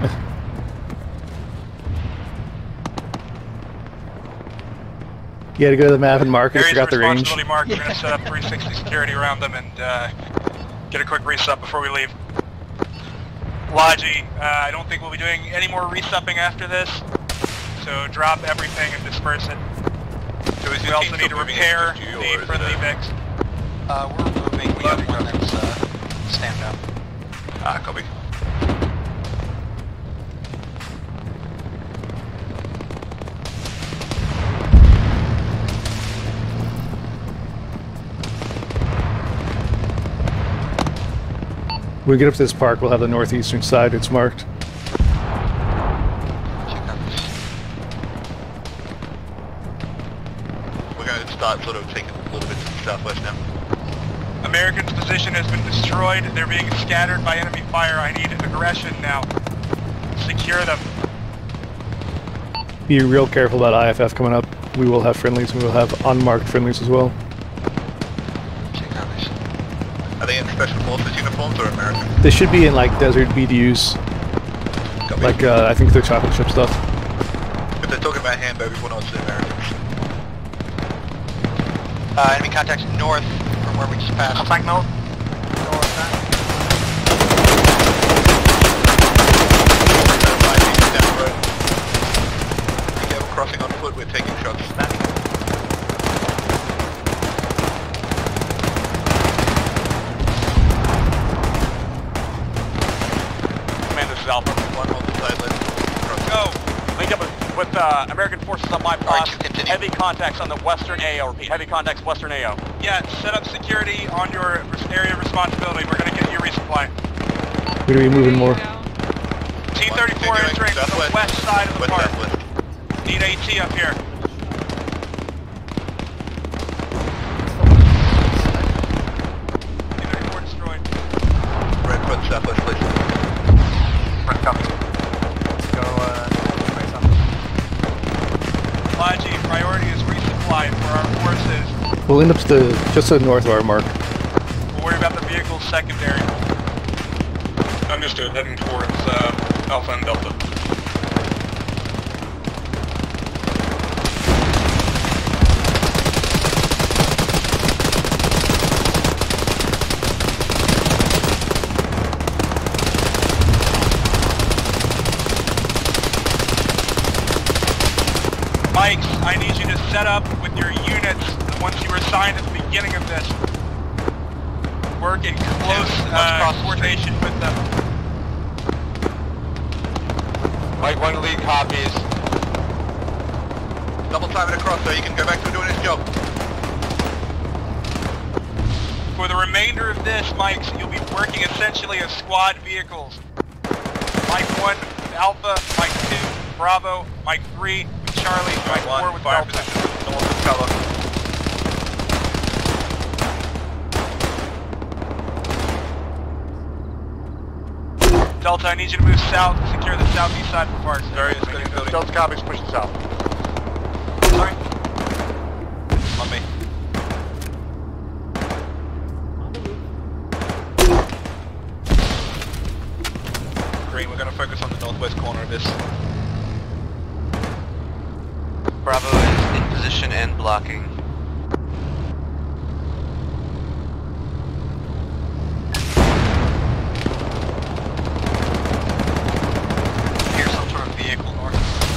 You had to go to the map and mark it, Areas forgot of the range. responsibility marked. We're going to set up three sixty security around them and uh, get a quick resup before we leave. Logi, uh, I don't think we'll be doing any more resupping after this, so drop everything and disperse it. So is We your also team need to still moving repair in just you, or the is friendly it- mix. Uh, we're moving. We have one that's, uh, stand up. Ah, copy. When we get up to this park, we'll have the northeastern side, it's marked. We're going to start sort of taking a little bit to the southwest now. Americans' position has been destroyed. They're being scattered by enemy fire. I need aggression now. Secure them. Be real careful about I F F coming up. We will have friendlies, we will have unmarked friendlies as well. Are they in special forces uniforms or American? They should be in like desert B D Us. Like, uh, I think they're chocolate chip stuff. If they're talking about Hamburg, everyone else is Americans. Uh, enemy contacts north from where we just passed. Contact north. Alpha. One hold inside left. Go! Link up with, with uh, American forces on my plot. Heavy contacts on the western A O. Repeat, heavy contacts western A O. Yeah, set up security on your area of responsibility. We're gonna get you resupply. We're gonna be moving more. T thirty-four entering from the west side of the park. Need AT up here. T thirty-four destroyed. Red front southwest, please. Front copy. Let's go, uh, try something. Logi, priority is resupply for our forces. We'll end up to the, just to the north of our mark. We'll worry about the vehicles secondary. Understood. Heading towards uh, Alpha and Delta. Mike, I need you to set up with your units, the ones you were assigned at the beginning of this. Work in close uh, coordination with them. Mike one lead copies. Double time it across so you can go back to doing his job. For the remainder of this, Mike, you'll be working essentially as squad vehicles. Mike one, Alpha, Mike two, Bravo, Mike three, with Charlie, Mike four with fire Delta. position. Don't want to cover. Delta, I need you to move south and secure the southeast side of the park. Various building. Delta copies, pushing south. Sorry? On me. Green, we're going to focus on the northwest corner of this. Bravo is in position and blocking. Here's some sort of vehicle north.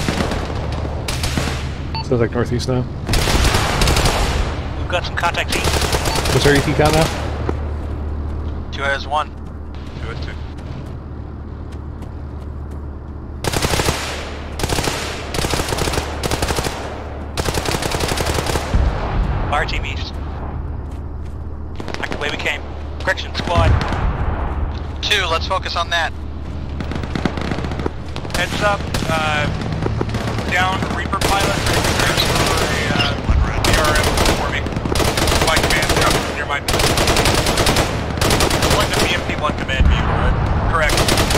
Sounds like northeast now. We've got some contacts east. What's our E T count now? Two has one. Two has two. Fire team east. Back the way we came. Correction squad. Two, let's focus on that. Heads up, uh, down Reaper pilot, there's a uh, D R M for me. My command up near my One to B M P one command vehicle, right? correct.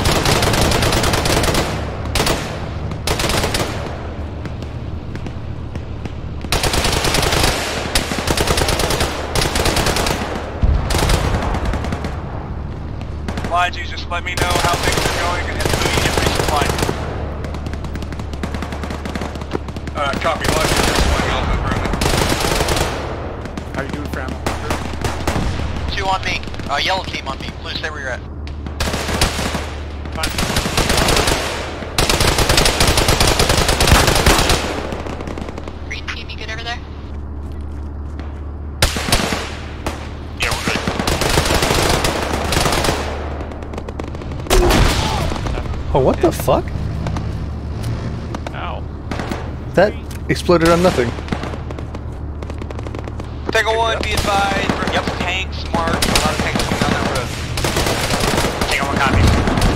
Logi, just let me know how things are going and who you get resupplied. Uh, copy. Logi, just flying Alpha currently. How you doing, Fram? Two on me. Uh, yellow team on me. Blue, stay where you're at. Green team, you good over there? Yeah, we're good. Oh, what the fuck? Ow. That exploded on nothing. Tango one, be advised. Yep, tanks marked. A lot of tanks coming down that road. Tango one copies.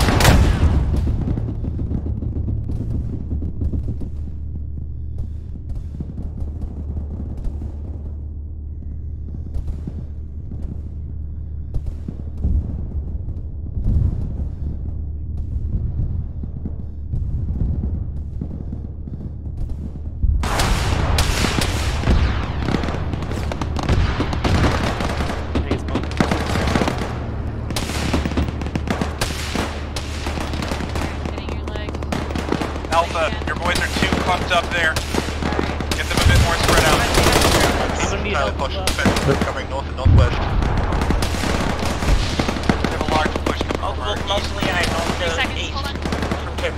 Alpha, your boys are too clumped up there. Get them a bit more spread out. Tyler, push coming north and northwest. We have a large push coming over. Mostly I know Three seconds, east. hold on. From Kim.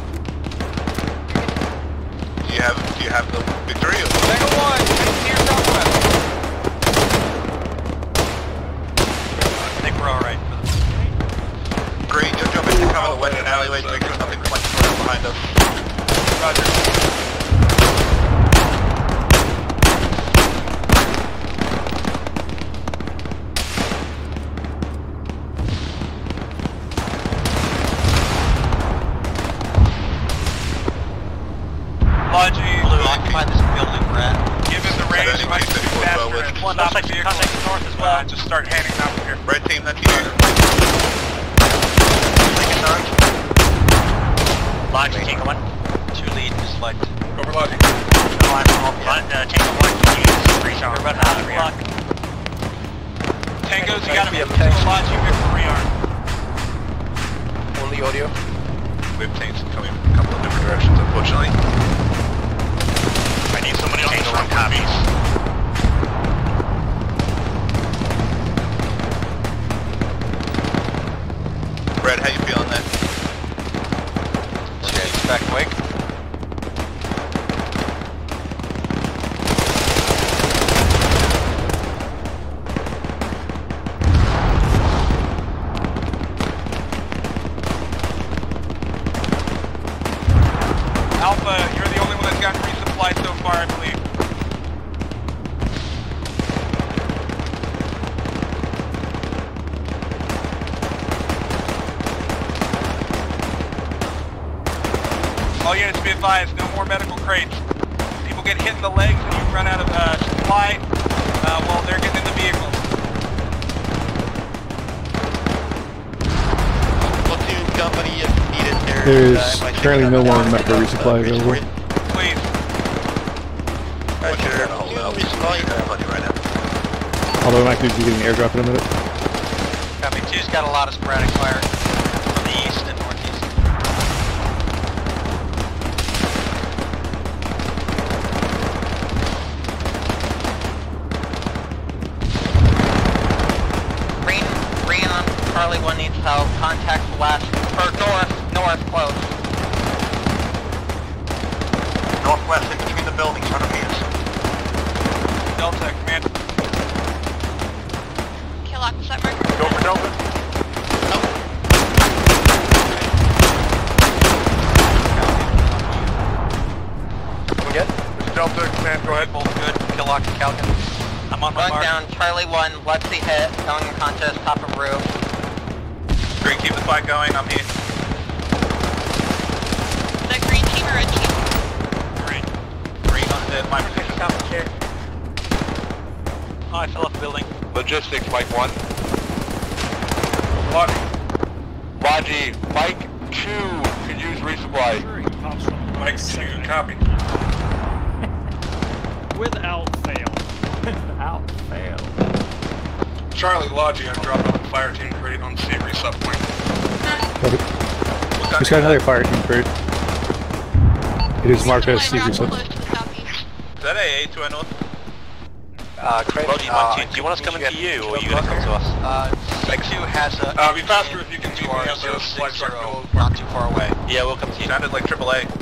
Do you have do you have the victory? Tango one, heading near southwest. I think we're alright. Green, you'll jump into cover the western alleyway to make sure nothing flanks around behind us. Roger. Blue, occupy this building, Brad. Given the range, you might be faster and One, stop the contact, vehicle. contact north as well. Uh, just start handing them out here. Red team, that's you. Taking north. Logic, Tango one. Two lead, select. Over Logic. No, I'm all, uh, Tango one, use reach arm. We're about half a block. Tangos, you gotta be able to Logic before rearm. Only audio. We have tanks coming from a couple of different directions, unfortunately. I need somebody on the front copies. Red, how you feeling there? Okay, expect wake. Alpha, you're the only one that's gotten resupplied so far, I believe. All units be advised, no more medical crates. People get hit in the legs and you run out of uh, supply uh, while they're getting in the vehicle. Platoon company if needed there. There's currently no more medical resupply available. Please. Alright, sure. Platoon resupply right now. Although I might be getting an airdrop in a minute. Copy, two's got a lot of sporadic fire from the east and northeast. Green, green on Charlie one needs help. Contact west, or north, north, close. Northwest in between the buildings, one hundred meters. Delta, command. Killock, was that marker? Go for Delta. We get? This is Delta, command, go ahead. Both good. Killock and Calkin. I'm on my mark. Down, Charlie one, let's see hit. Going in contest, top of roof. Green, keep the fight going, I'm here. The green team or red team? Green. Green on the, my position. Oh, I fell off the building. Logistics, Mike one. Logic. Logi, Mike two can use resupply. Mike two, copy. Without fail. Without fail. Charlie, Logi, I'm dropping off a fire team crate on the C resup point. Just got another fire team crate. It is marked as C resup. Is that A A to our north? Uh, Craig, Logi, uh, Mike two, do you want us coming to you, or are you going going to come to us? Uh, six two has a... Uh, be faster if you can meet me at the supply truck. Not too far away. Yeah, we'll come to you. Sounded like triple A.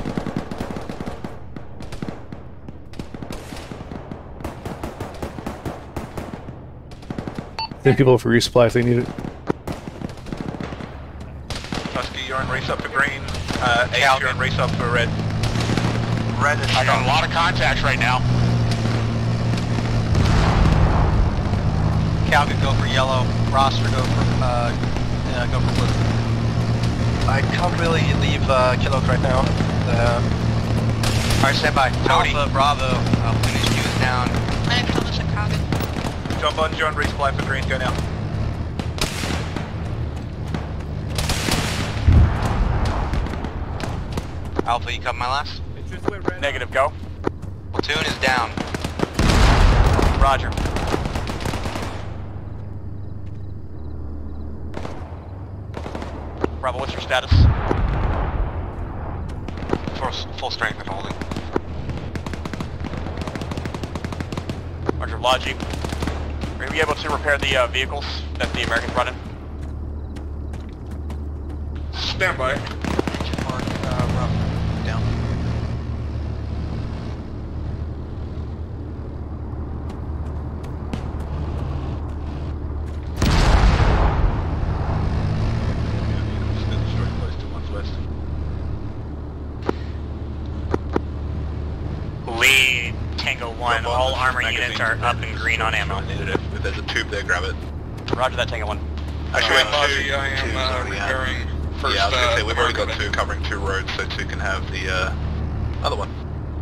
Send people for resupply if they need it. Husky, you're on race up for green. Uh, Ace, you're on race up for red. Red is... I got a lot of contacts right now. Cal could go for yellow. Roster go for, uh, uh, go for blue. I can't really leave, uh, Kilo right now. Uh, Alright, stand by. Tony. Alpha, Bravo. Uh, finish Q is down. I didn't publish a copy. John Bond, you're on resupply for green, go now. Alpha, you cover my last? Negative, go. Platoon is down. Roger. Bravo, what's your status? Full, full strength and holding. Roger, Logi. Are you able to repair the uh, vehicles that the Americans brought in? Stand by. Engine mark, uh, rough. Down. one, all armor units are up and green on ammo. If, if there's a tube there, grab it. Roger that, Tango one. Actually, we have Lodgy, two. I am two, uh, sorry, yeah. repairing first. Yeah, I was gonna uh, say, we've already got American. two covering two roads, so two can have the uh, other one.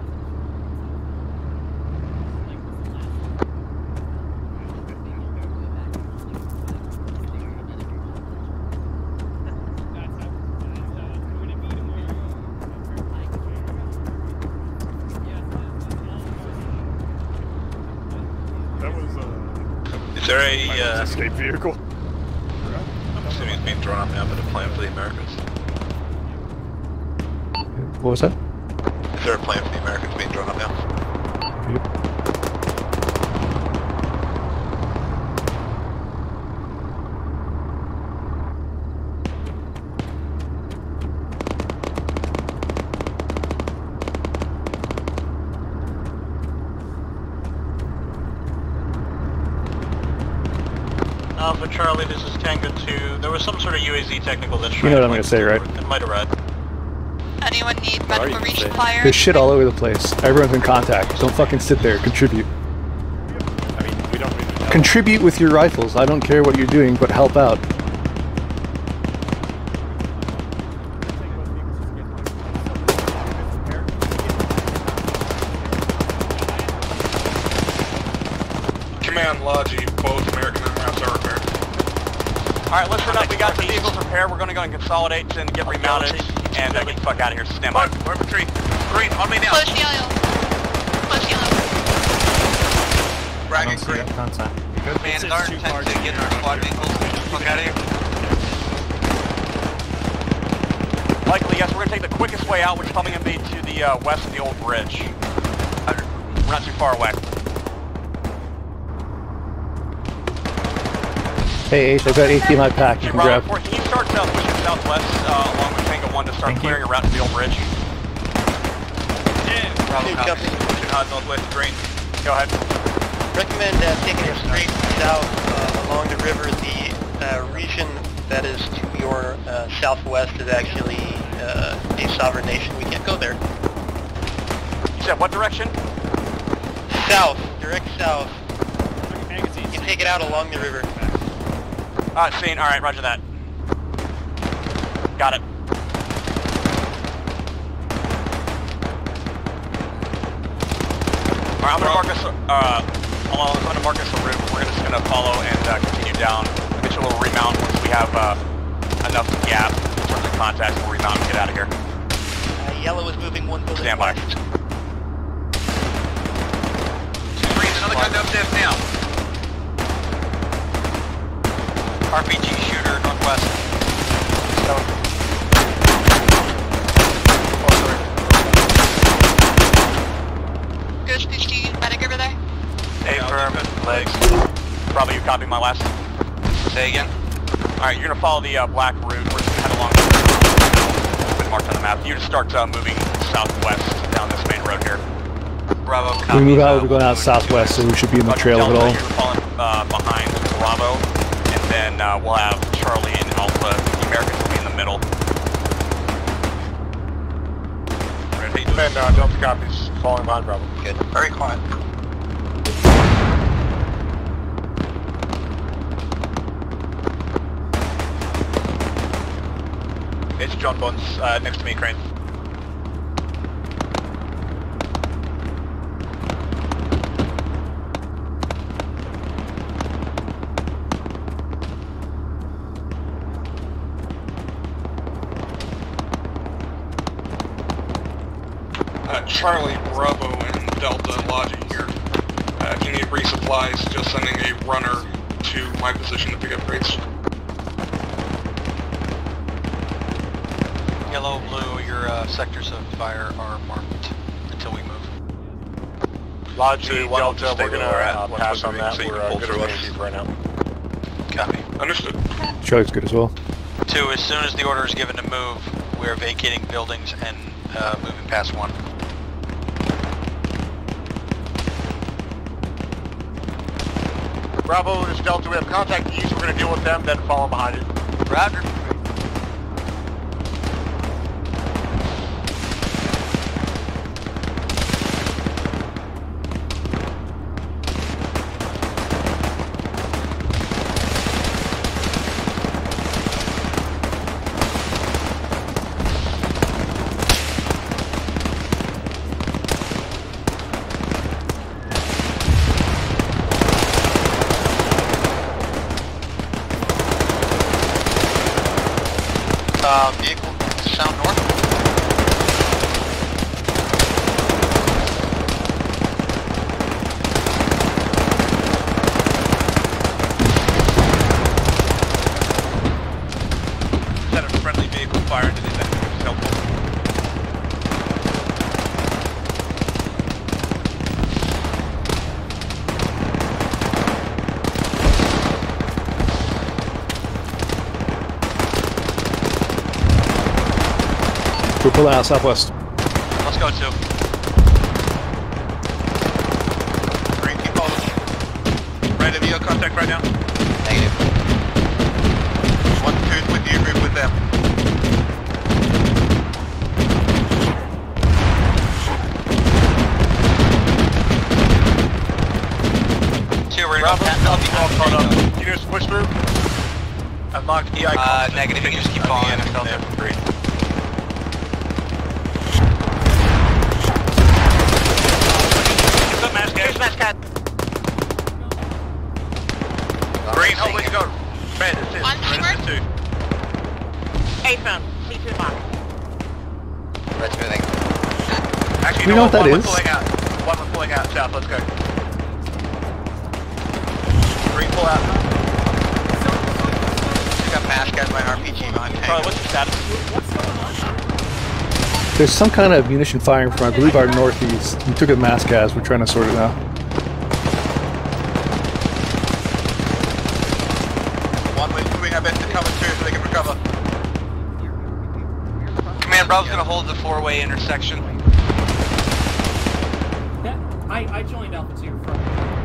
That was uh, Is there a uh, escape vehicle. I'm assuming it's being drawn up now, but a plan for the Americans. What was that? Is there a plan for the Americans being drawn up now? Yep. Alpha Charlie, this is Tango two. There was some sort of U A Z technical that's You know what I'm gonna say, right? It might have read. Anyone need medical resupply? There's shit all over the place. Everyone's in contact. Don't fucking sit there. Contribute. I mean, we don't really know. Contribute with your rifles. I don't care what you're doing, but help out. Command Lodgy, both American and Routes are repaired. Alright, listen up, we got the vehicles repaired, we're gonna go and consolidate and get remounted, and uh, get the fuck out of here, stand by. We're infantry. Green, on me now. Close yellow. Close yellow. Bragging green. Contact. Man, it's our intent to get our squad vehicles. Get the fuck out of here. Likely, yes, we're gonna take the quickest way out, which is probably gonna be to the uh, west of the old bridge. We're not too far away. Hey, H, I've got eighty in my pack. You can Bravo grab. four, can you start uh, pushing southwest uh, along with Tango one to start Thank clearing you. a route to the old bridge? Yeah, Bravo copies. Pushing hard northwest green. Go ahead. Recommend uh, taking it straight south uh, along the river. The uh, region that is to your uh, southwest is actually uh, a sovereign nation. We can't go there. You said what direction? South, direct south. You can take it out along the river. Alright, seen. Alright, roger that. Got it. Alright, I'm gonna mark us, uh, along, I'm gonna mark us a route. We're just gonna follow and uh, continue down. Eventually we'll remount once we have uh, enough gap in terms of contacts. We'll remount and get out of here. Uh, yellow is moving one building. Stand by. Green, another gun downstairs now. R P G shooter northwest. Ghost fifty, medic over there. Hey, firm, legs. Probably you copy my last. Say again. Alright, you're gonna follow the uh, black route. We're just gonna head along the route. Been marked on the map. You just start uh, moving southwest down this main road here. Bravo. We move out, we're going out southwest, so we should be in the trail of it all. You're falling uh, behind Bravo, and then uh, we'll have Charlie and Alpha. The Americans will be in the middle. Command uh, Delta copies, falling behind Bravo. Good. Very quiet. It's John Bonds uh, next to me, Crane. Uh, Charlie, Bravo, and Delta Lodgy here. Uh, if you need resupplies, just sending a runner to my position to pick up rates. Yellow, blue, your uh, sectors of fire are marked until we move. Lodgy, One, Delta, stay we're gonna where we're at. uh, One, pass two, on three, that. so you We're can uh, pull good through to us. receive right now. Copy. Understood. Charlie's good as well. Two, as soon as the order is given to move, we're vacating buildings and uh, moving past one. Bravo, this is Delta. We have contact east. We're gonna deal with them, then follow behind it. Roger. Uh, vehicle south north. Set a friendly vehicle fire into this enemy, which is helpful. We're pulling out southwest. Let's go two. Green, keep following. Right in the contact right now. Negative. One, two's with you, group with them. Two, we're Bravo, gonna I'll be all caught up. You guys push through? I've marked E I. Uh, negative, you just keep following and until there. Great. What's up, Mascat? Mascat. Green, hold where you go. Red, assist. On Red, timer? assist two. Eight found. C two mark. Red's moving. Actually, We you know what that one was is. pulling out. One was pulling out south, let's go. Green, pull out. I got Mascat by an R P G behind tank. Charlie, what's your status? There's some kind of munition firing from, I believe, our northeast. We took a mass gas. We're trying to sort it out. One way doing our best to cover two so they can recover. Command Bravo's gonna hold the four-way intersection. Yeah, I, I joined Alpha two from.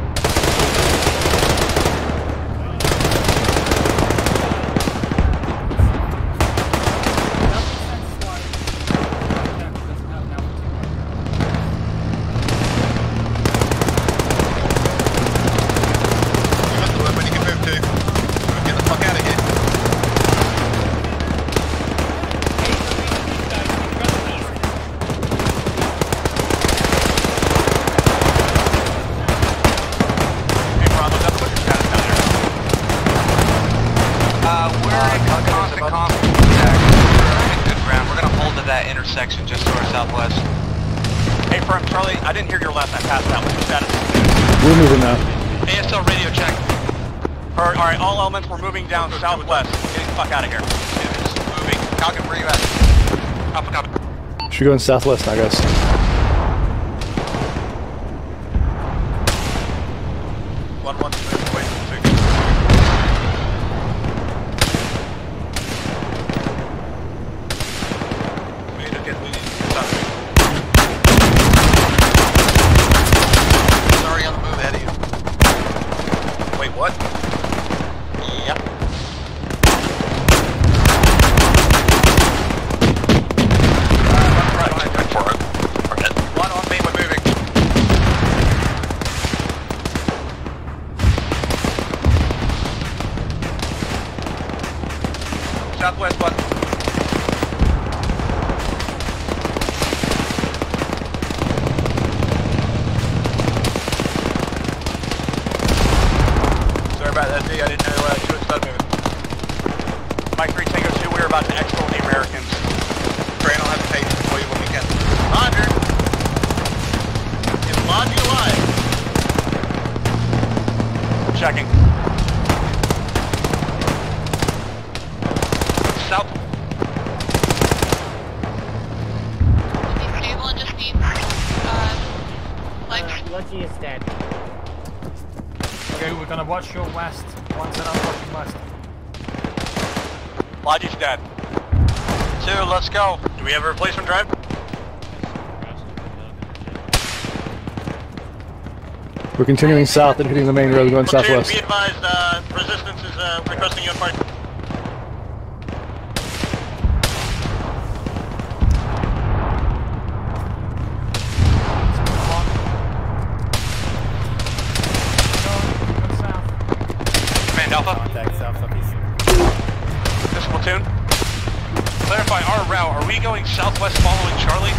When you can move to. Get the fuck out of here. Hey, Bravo, that's what you're down there. Uh, we're in constant contact. We're in good ground. We're gonna hold to that intersection just to our southwest. Hey, Firm, Charlie, I didn't hear your last. I passed out. What's your status? We're moving now. A S L radio check. All right, all elements, we're moving down southwest. Get the fuck out of here. It's moving. Falcon, where you at? Alpha copy. Should go in southwest, I guess. One, one, two, wait, two. We need to get, we need to stop. Sorry, on the move ahead of you. Wait, what? Yep. Right, right, right for it. Forget. One on me, we're moving. Southwest one. Sorry about that, D. I didn't know uh, you would start moving. Mike three Tango two, we're about to expel the Americans. Crane, I'll have to pay for you when we can. Roger. Is Lodgy alive? Checking. South. To be stable and just needs, uh, like, Lodgy is dead. Okay, we're gonna watch your west. One set up watching west. Lodgy's dead. Two, let's go. Do we have a replacement drive? We're continuing south and hitting the main road going Platoon, southwest. be advised, uh, resistance is uh, requesting your part. Command Alpha. Contact south southeast. This platoon. Clarify our route. Are we going southwest following Charlie?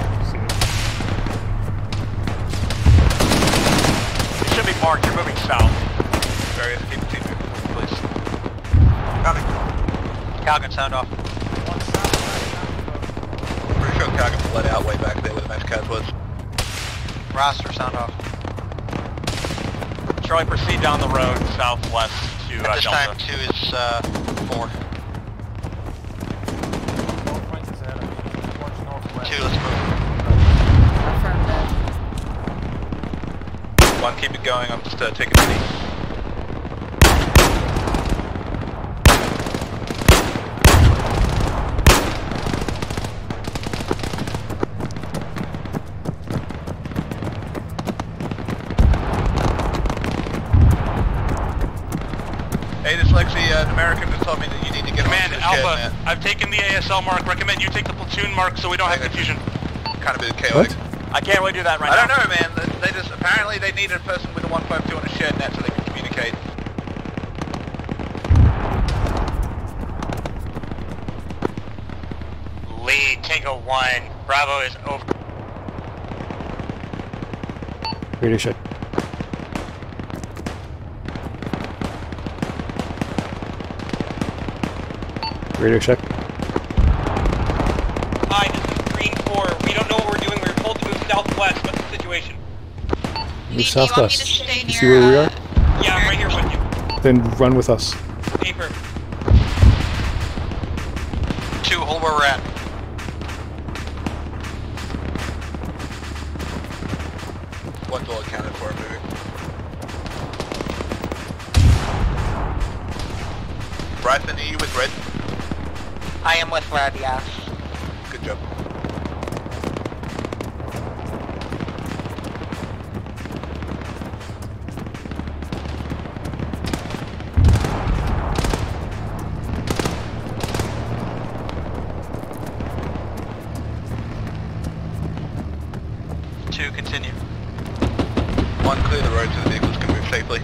It should be marked. You're moving south. Sorry, keep, keep moving, please. Copy. Calgon, sound off. One cargo let out way back there where the max cars was. Roster, sound off. Charlie, proceed down the road southwest to At uh, this Delta. time, two is uh, four. Two, let's move. One, keep it going, I'm just uh, taking a seat. Hey, this Lexi, uh, an American just told me that you need to get Command, onto the Alpha, shed, man. I've taken the A S L mark. Recommend you take the platoon mark so we don't have confusion. Kind of a bit chaotic. I can't really do that right I now. don't know, man. They, they just apparently they needed a person with a one five two on a shed net so they could communicate. Lead, Tango one, Bravo is over. Radio check. Radio check. Hi, this is Green four. We don't know what we're doing. We're told to move southwest. What's the situation? Move southwest. stay You see where we are? Yeah, I'm right here with you. Then run with us. Paper. Two, hold where we're at. One's all accounted for moving. Bryson, are you with Red? I am with Red, yes. Good job. Two, continue. One, clear the road so the vehicles can move safely.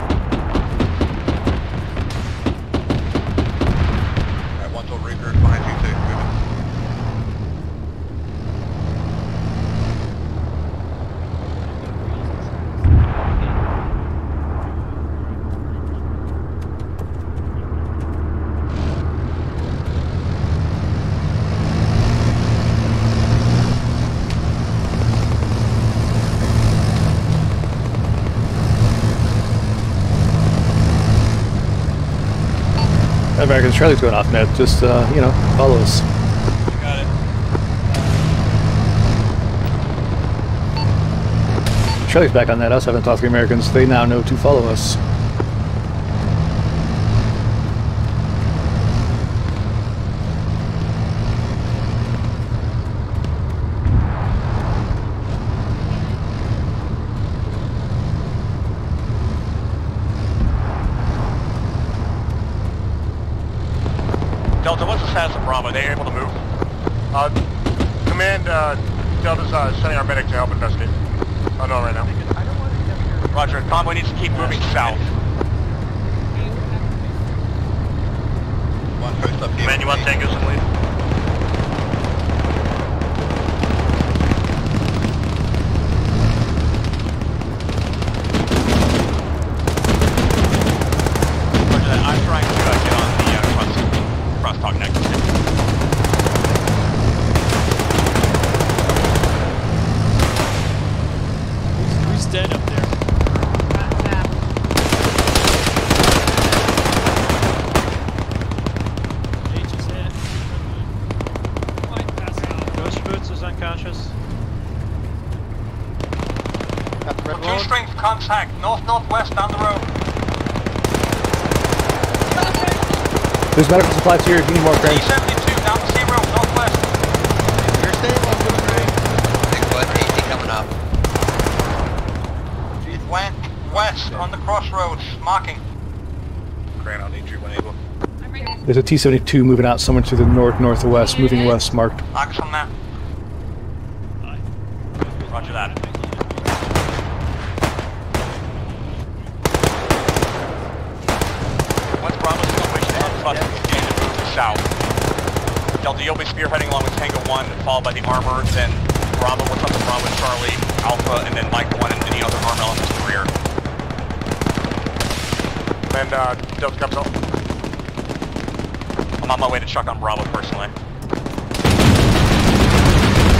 Alright, one's all regrouped behind you two. Moving. Americans, Charlie's going off net. Just, uh, you know, follow us. Got it. Charlie's back on net. I was having to talk to the Americans. They now know to follow us. Delta, what's the status of Bravo? Are they able to move? Uh, command, uh, Delta's uh, sending our medic to help investigate. Oh, no, right now. Roger, convoy needs to keep moving south. One post up here. Command, you want Tango some lead? Roger that, I'm trying to uh, get on the uh, cross, crosstalk next. Who's dead up there? H is hit. Ghost Boots is unconscious. Got the red Platoon road. strength contact, north-northwest down the road. There's medical supplies here if you need more, friends. T seventy-two down the sea road, northwest. You're stable, good great. Bigfoot, A C coming up. Went west on the crossroads, marking. Crane, I'll need you when able. There's a T seventy-two moving out somewhere to the north northwest, moving west, marked. Marcus on that. Roger that. Once Bravo's still wishing to bus continue to move south. Delta, you'll be spearheading along with Tango one, followed by the armor, then Bravo, what's up with Bravo, Charlie, Alpha, and then Mike one and any other armor elements in the rear. And, uh, Delta comes up. I'm on my way to chuck on Bravo personally.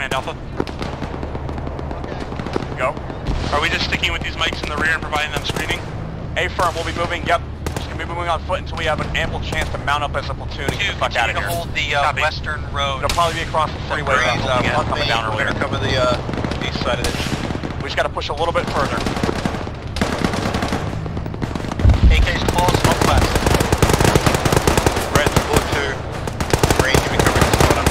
behind Alpha. Okay. Go. Are we just sticking with these mics in the rear and providing them screening? A firm, we'll be moving, yep. Just gonna be moving on foot until we have an ample chance to mount up as a platoon and get the fuck out of to here. hold the uh, western road. It'll probably be across the freeway, but uh, we'll coming down We're earlier. gonna cover the uh, east side of it. We just gotta push a little bit further. A K's close, northwest. Red, blue two. Green, give me cover this corner.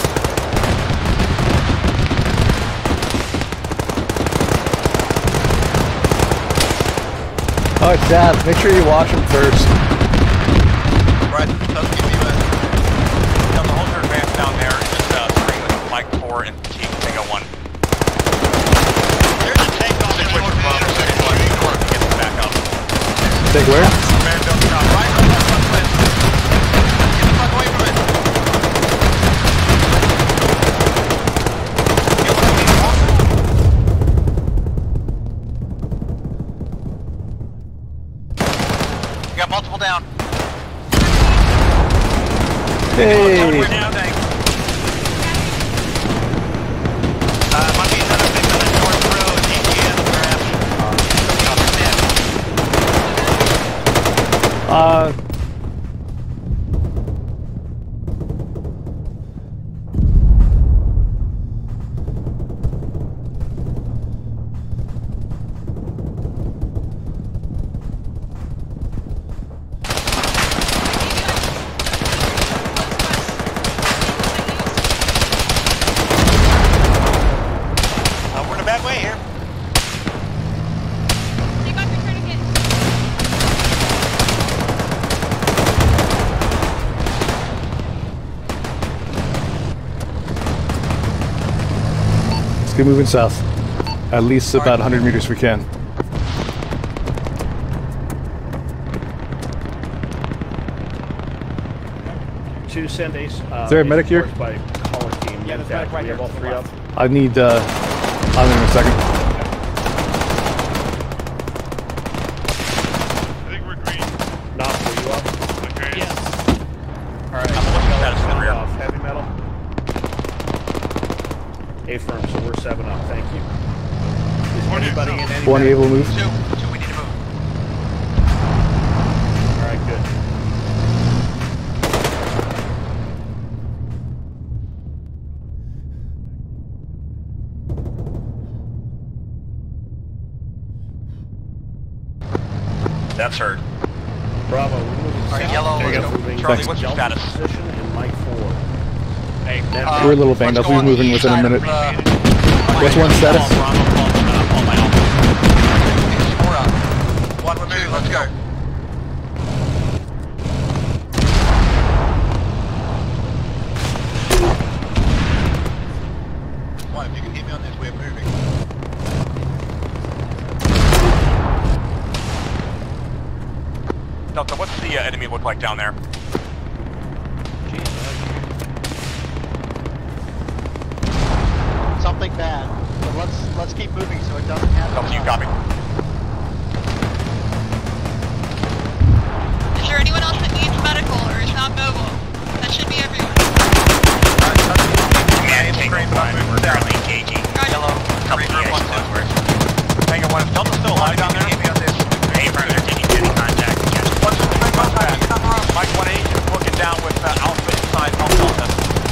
Oh, Dad, make sure you watch him first. Right, doesn't give me that. Now the whole advance down there and just uh, screen with Mike four and Team Tango one. There's a tank on the north intersection. Get them back up. Take where? Man, don't stop. Right on that front list. Get the fuck away from it. We got multiple down. Hey! Uh, might be another thing on the north road, A T M, perhaps. Uh... Uh, we're in a bad way here. Take off your tourniquet. Let's get moving south. At least about one hundred meters if we can. To send Ace. Uh, Is there a medic here? By caller team. Yeah, there's medic right here. All three up. I need, uh... I'll be in a second. I think we're green. Knox, are you up? Okay. Yes. Alright, status in the rear. off. Heavy metal. A firm, so we're seven up. Thank you. Is anybody in any One able to move. Two, two, we need to move. Alright, good. That's heard. Bravo, we're moving Alright, south. yellow, There you let's go. go. Moving Charlie, Thanks. what's your Delta status? position and Mike four. Hey, Uh, We're a little banged let's up. go We're on the moving east within a side of, minute. uh, What's one status? Bravo, call, uh, call my Alpha. Four up. One, we're moving, let's go. One, if you can hit me on this, we're moving. Delta, what's the uh, enemy look like down there? Something bad. But let's let's keep moving so it doesn't happen. Delta, you copy. Is there anyone else that needs medical or is not mobile? That should be everyone. Command Tango one, we're currently engaging. Yellow, Couple green, of one, edge two. work. Tango one, is Delta still alive down there? Hey, they're taking heavy contact. What's the Mike contact? Mike one eight is working down with uh, Alpha inside Alpha Delta.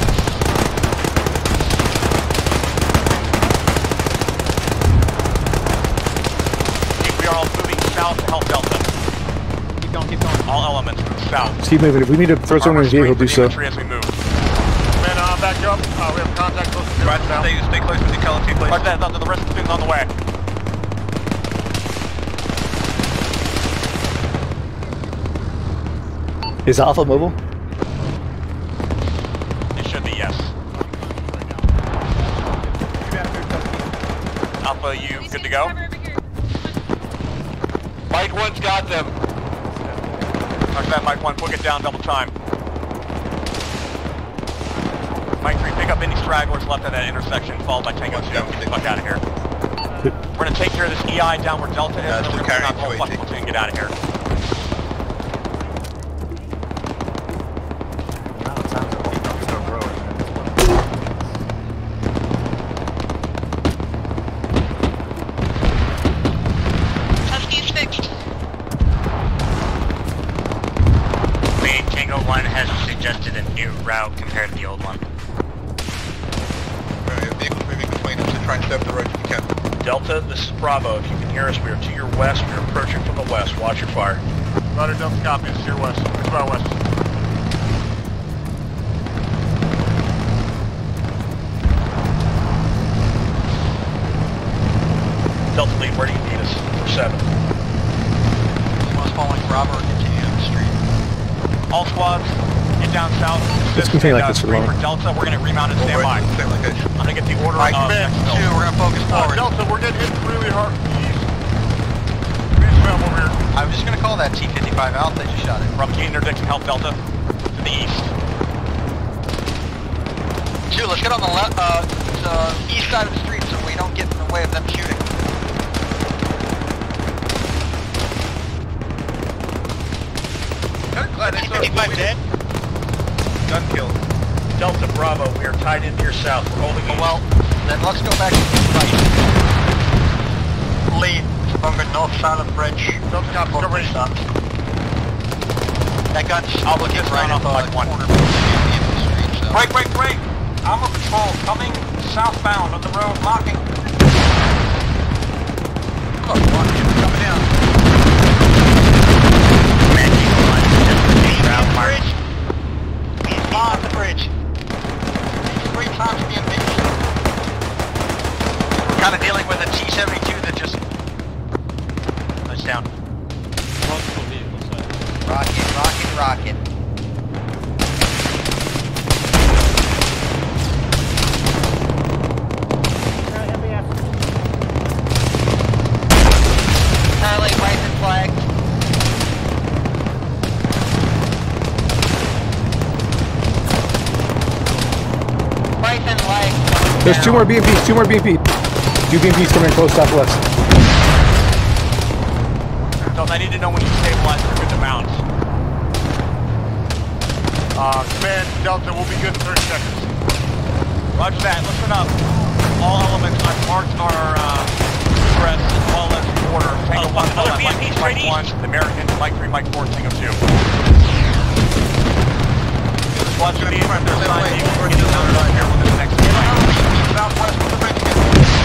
We are all moving south to help Delta. Keep going, keep going. All elements south. Let's keep moving. If we need to throw someone in a vehicle, do so. As we move. Man, uh, back up. Uh, we have contact close to Right, stay, stay close with the color team, please. Right there, the, the rest of the thing's on the way. Is Alpha mobile? It should be, yes. Alpha, you good to go? Mike one's got them. Roger that, Mike one, book it down, double time. Mike three, pick up any stragglers left at that intersection, followed by Tango two. Get the fuck out of here. We're gonna take care of this E I down where Delta is, Yeah, and then still we're gonna carrying knock the whole two fucking eighty. platoon and get out of here. stay up the road if you can. Delta, this is Bravo. If you can hear us, we are to your west. We are approaching from the west. Watch your fire. Roger, Delta, copy. It's to your west. It's to our west. Delta lead, where do you need us? For seven. Squad's following Bravo or continue on the street. All squads, get down south. Let's continue like this for the for moment. Delta, we're going to remount and stand by. Same location. I'm going to get the order Right, of command next two, bill. we're gonna focus Uh, forward. Delta, we're getting hit really hard. East. East map over here. I'm just gonna call that T fifty-five out, they just shot it. Rumpke interdicting help Delta to the east. Two, let's get on the left, uh, the east side of the street so we don't get in the way of them shooting. T fifty-five dead. Gun kill. Delta Bravo, we are tied into your south. We're holding you. Well, then let's go back to the right. Lead, from the north side of the bridge. Delta, copy. Cover east. That gun's I'll looking get right down at off the like one. corner of the street, so. Break, break, break! Armor patrol coming southbound on the road, marking. Oh, one, coming down. Bridge. He's on the bridge. Three times being beat. We're kind of dealing with a T seventy-two that just... It's down. Multiple vehicles. Uh, Rocket, rocket, rocket. Highlight white and flag. White and flag. There's two more B M Ps, two more B M Ps. Two B M Ps coming in close southwest. Delta, I need to know when you stabilize for good to mount. Uh, command, Delta, we'll be good in thirty seconds. Roger that. Listen up. All elements, I've marked our uh, press as well as the order. Tango one, oh, Mike B M P straight one, east. the American, Mike three, Mike four, Tango two. Squad's going to be in their side. We're going to down right here with the next Southwest of the bridge again.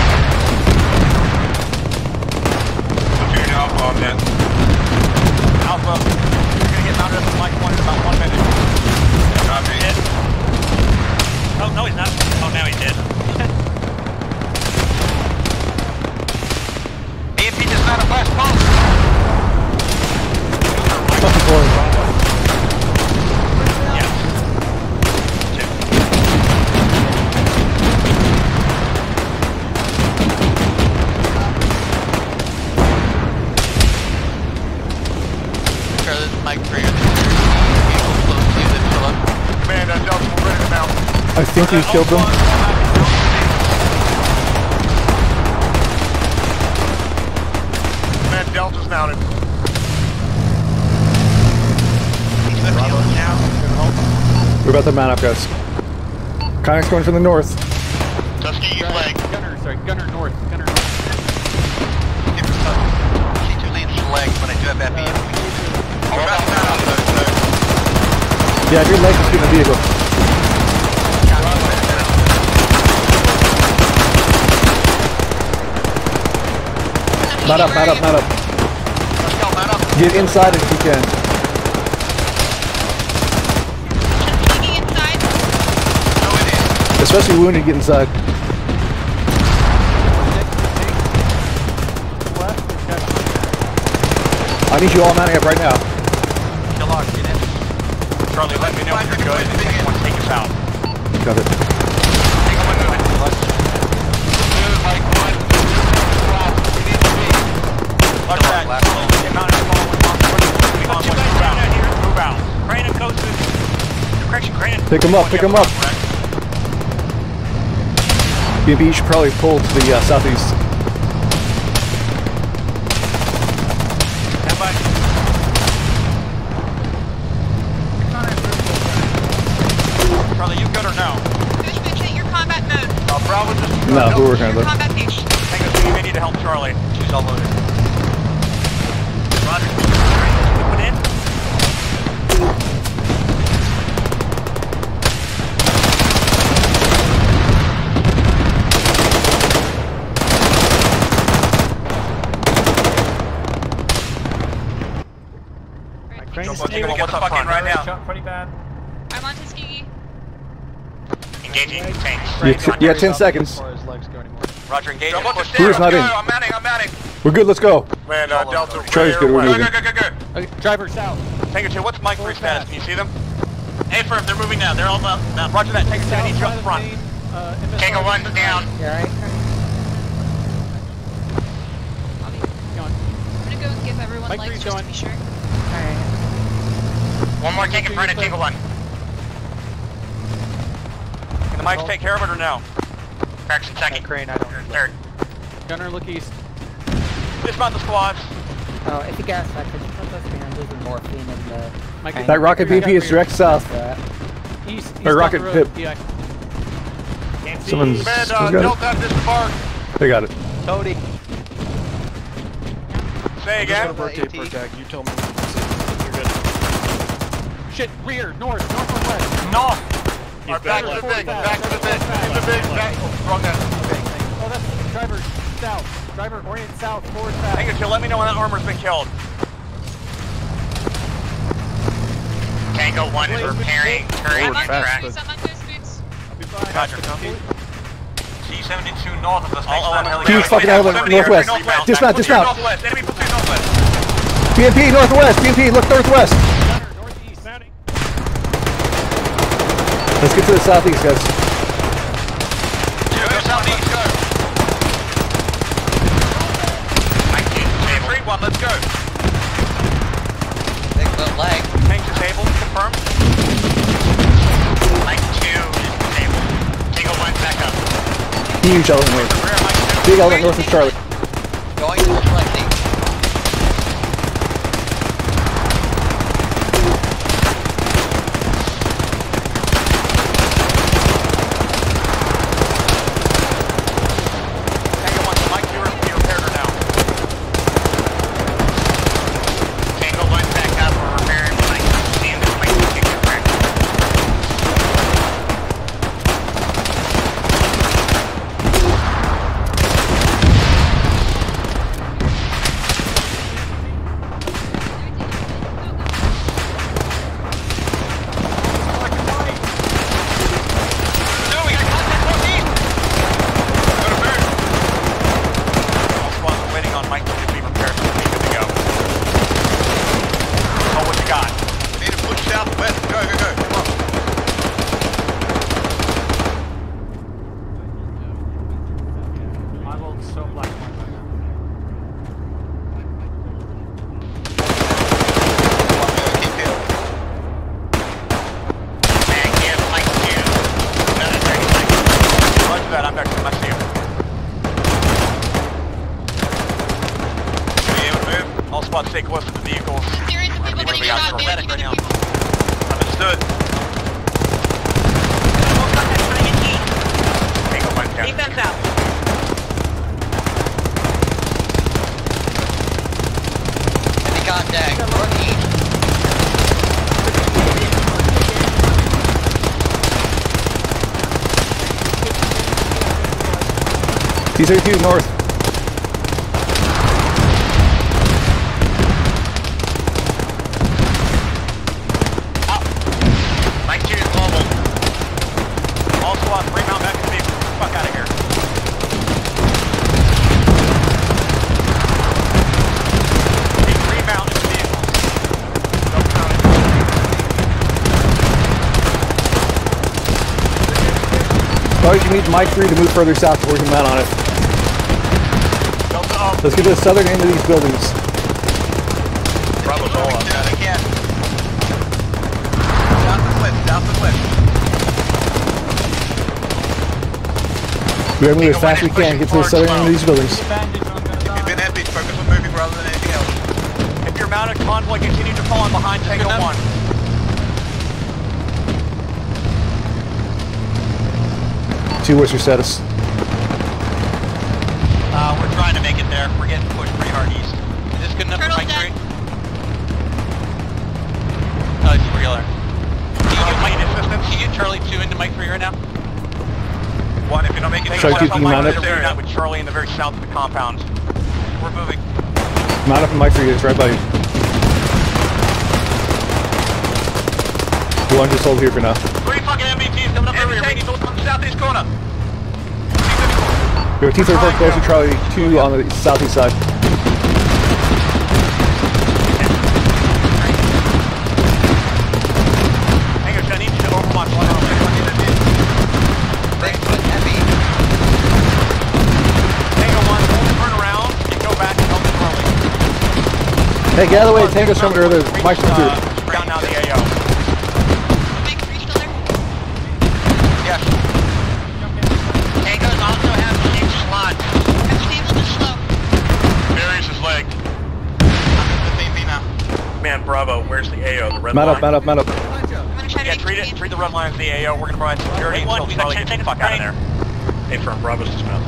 Platoon Alpha on that. Alpha, you're going to get mounted up to Mike one in about one minute. Copy. Oh, no, he's not. Oh, now he's dead. B M P does not have west post. Fucking forward. Mike three. Vehicle close to you that fill up. Command, uh, Delta, we're ready to mount. I think we killed them. Command, Delta's mounted. We're about to mount up, guys. Connex going from the north. Tuskegee flag. Gunner, sorry, Gunner north. Gunner north. C two leads flag, but I do have that B M P. Yeah, if your leg is in the vehicle. Mount up, mount up, mount up. Let's go, mount up. Get inside if you can. Taking inside. No, it is. Especially wounded, get inside. I need you all mounting up right now. Kill lock, get in. Charlie, let me know when you're good and take one, take us out. Got it. Take a look at it. Move, Mike one. Roger that. The amount of phone with one forty, on Two one guys down round. out here. Move out. Crane and coast to... Correction, Crane and... Pick them up, pick them up. B M P should probably pull to the uh, southeast. Stand by. Charlie, you good or no? Push bitch, hit your combat mode. Uh, Bravo, just... No, we're working on Your it. combat page. Tango two, you may need to help Charlie. She's all loaded. Roger. Put in. Tango one, Tango one, what's up front? Right now. Shot pretty bad. I'm on Tuskegee. Engaging tanks. You got, you got ten seconds. Roger, engaging. Who's not in? I'm mounting, I'm mounting. We're good, let's go. Man, uh, Delta. Charlie's good, we're Go, moving. go, go, go, go. Okay, driver south. Tango two, what's Mike three status? Can you see them? Hey, firm, they're moving now. They're all about. about Roger that. Tango two, I need you up front. Uh, Tango one down. I'm gonna go and give everyone Mike legs three's just going. to be sure. One more tank in front of Tango one. Can the mics take care of it or no? Correction second. Crane, I don't. Third. Gunner, look east. Dismount the squads. Oh, if you guys I could put those bandages and morphine in the... Mike, That rocket B M P is direct south. East, east Or rocket down the road. pip. Yeah. Can't see. Someone's, Man, uh, someone's got Delta at disembark. it. They got it. Cody. Say again. You tell me. You're good. Shit, rear, north, north or west. North. He's back to the big, back to the big, in the big, back. Wrong guy. Oh, that's driver south. Driver orient south, forward south. Tango two, let me know when that armor's been killed. Tango one is repairing, turning I'm on track. Ghost Boots, I'm on Ghost Boots. Roger. T seventy-two north of us. All element. Keep fucking out of the northwest. Dismount, dismount. Northwest. Enemy platoon northwest. B M P, northwest. B M P, look northwest. Gunner, northeast, mounting. Let's get to the southeast, guys. Go southeast, go. Three, one, let's go. Big foot leg. Tank disabled, confirmed. Mike two is disabled. Tango one, back up. Huge element north. Big element north of Charlie. Going to reflecting. Tango one, Mike two, be repaired or now? Tango one, back up, we're repairing Mike. Seeing this Mike two, kick it back. My world's so black and white right now. Roger that, I'm back to my see you. Are you able to move? All spots stay close to the vehicles. There is a people getting shot, man. Right now. Understood. Tango one down. Defense out. Enemy contact. Northeast. T thirty-two north. Mike two is global. All squads, remount back to the vehicle. Get the fuck out of here. Please remount in the vehicles. Don't count it. Probably you need Mike three to move further south before we can mount on it. Delta up. Let's get to the southern end of these buildings. Bravo go up. Again. South and west, south and west. We gotta move as fast as we can. Get to the southern end of these buildings. You've been epic. Focus on moving rather than anything else. If you're mounted convoy, continue to fall in behind Tango one. Two, what's your status? Uh, we're trying to make it there. We're getting pushed pretty hard east. Is this good enough for Mike three? Oh, it's regular. Can you get Mike assistance? Can you get Charlie two into Mike three right now? One, if you're not making Charlie two, can you mount up? area with Charlie in the very south of the compound. We're moving. Mount up in Mike three, it's right by you. One just hold here for now. Three fucking M B Ts coming up over here. We need to look on the southeast corner. We have T thirty-four close to Charlie two on the southeast side. Hangers, I need you to overwatch one on Thanks for the heavy. Tango one, hold the turn around and go back and help Charlie. Hey, get out of the way. Tango's coming or the Mike's coming through. Down now the A O. Yes. Tangos also have six slots. Steve will just slow. Buries his leg. Man, Bravo, where's the A O? The red Mat line? up, mat up, mat up. Yeah, treat it. Treat the red line as the A O. We're gonna provide security until Charlie gets the fuck out of there. Hey, firm, Bravo's dismounted.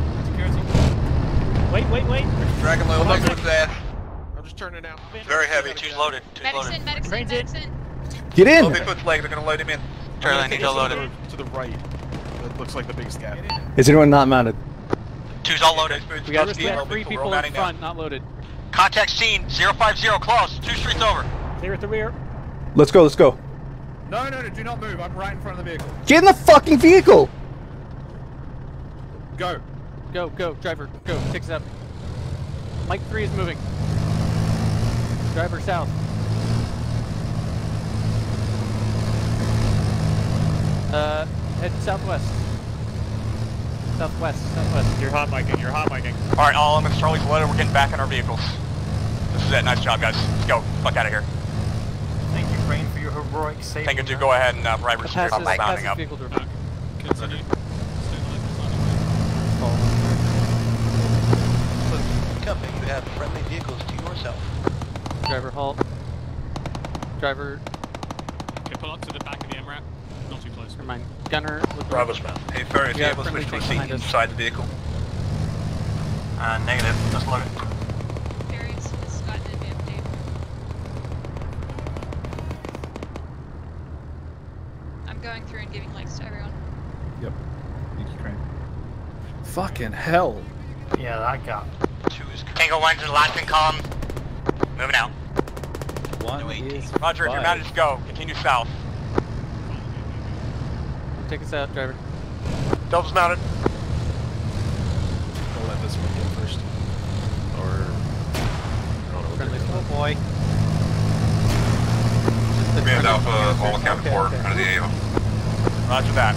Wait, wait, wait. Dragon low, look at that. I'm just turning it out. Very heavy. Two's loaded. Two's Medicine, medicine, medicine. Get in! Oh, Bigfoot's leg, they're gonna load him in. Charlie, I need to load it. To the right. That looks like the biggest gap. Is anyone not mounted? Two's all loaded. We got three people in front, not loaded. Contact scene, zero five zero, close. Two streets over. Clear at the rear. Let's go, let's go. No, no, no, do not move. I'm right in front of the vehicle. Get in the fucking vehicle! Go. Go, go, driver, go, takes it up. Mike three is moving. Driver south. Uh, head southwest. Southwest, southwest. You're hot miking, you're hot miking. Alright, all elements, Charlie's loaded. We're getting back in our vehicles. This is it. Nice job, guys. Let's go. Fuck out of here. Thank you, Crane, for your heroic save. Tango two, go ahead and uh, provide security. Passes, Bounding passes up. vehicle door. Continue. Company, you have friendly vehicles to yourself. Driver halt. Driver. Okay, pull up to the back of the M RAP. Not too close. Never mind. Gunner. With Bravo's mount. Hey, Ferry, if Yeah, you're able to switch to a friendly tank seat behind us. inside the vehicle. Uh, negative. Just load it. Barry's Scott did me update. I'm going through and giving likes to everyone. Yep. Thank you, Crane. Fucking hell. Yeah, that got. Two is Tango one's in the last in column. Moving out. One is Roger, if you're mounted, just go. Continue south. Take us out, driver. Delta's mounted. I'll let this one get first. Or... I don't know. Friendly. Oh boy. Command Alpha, all accounted Okay, for okay. under the A O. Roger that.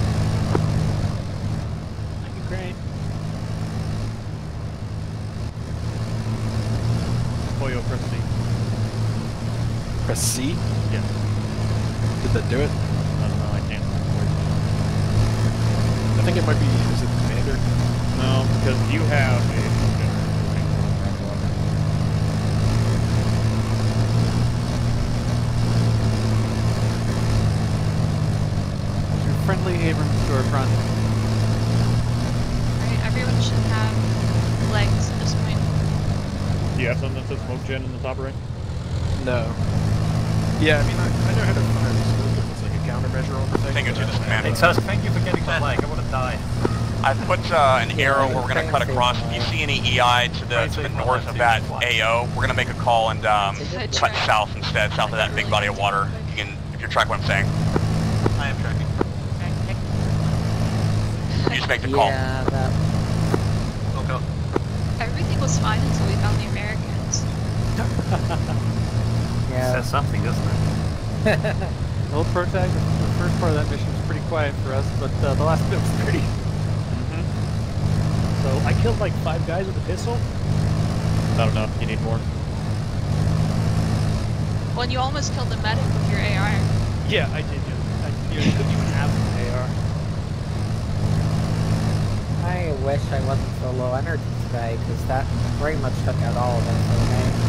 Thank you, Crane. Pollo, press C. Press C? Yeah. Did that do it? I don't know, I can't. I think it might be, is it Commander? No, because you have a... Your friendly Abrams door front. Alright, everyone should have legs at this point. Do you have something that says smoke gen in the top right? No. Yeah, I mean, I, I know how to fire this move if it's like a countermeasure on the thing. Tango two, this is Commander. Hey, Tusk, thank you for getting the leg. I want to die. I've put uh, an arrow where we're going to cut across. If you see any E I to the, to the north of that A O, we're going to make a call and um, cut south instead, south of that big body of water. If you can, if you're tracking what I'm saying. I am tracking. You just make the call. Yeah, that. Okay. Everything was fine until we found the Americans. Yeah. Says something, doesn't it? Old protag, the first part of that mission was pretty quiet for us, but uh, the last bit was pretty. So I killed like five guys with a pistol. Not enough, you need more. Well, and you almost killed the medic with your A R. Yeah, I did. Yeah. I nearly couldn't even have an A R. I wish I wasn't so low energy today, because that pretty much took out all of it for me.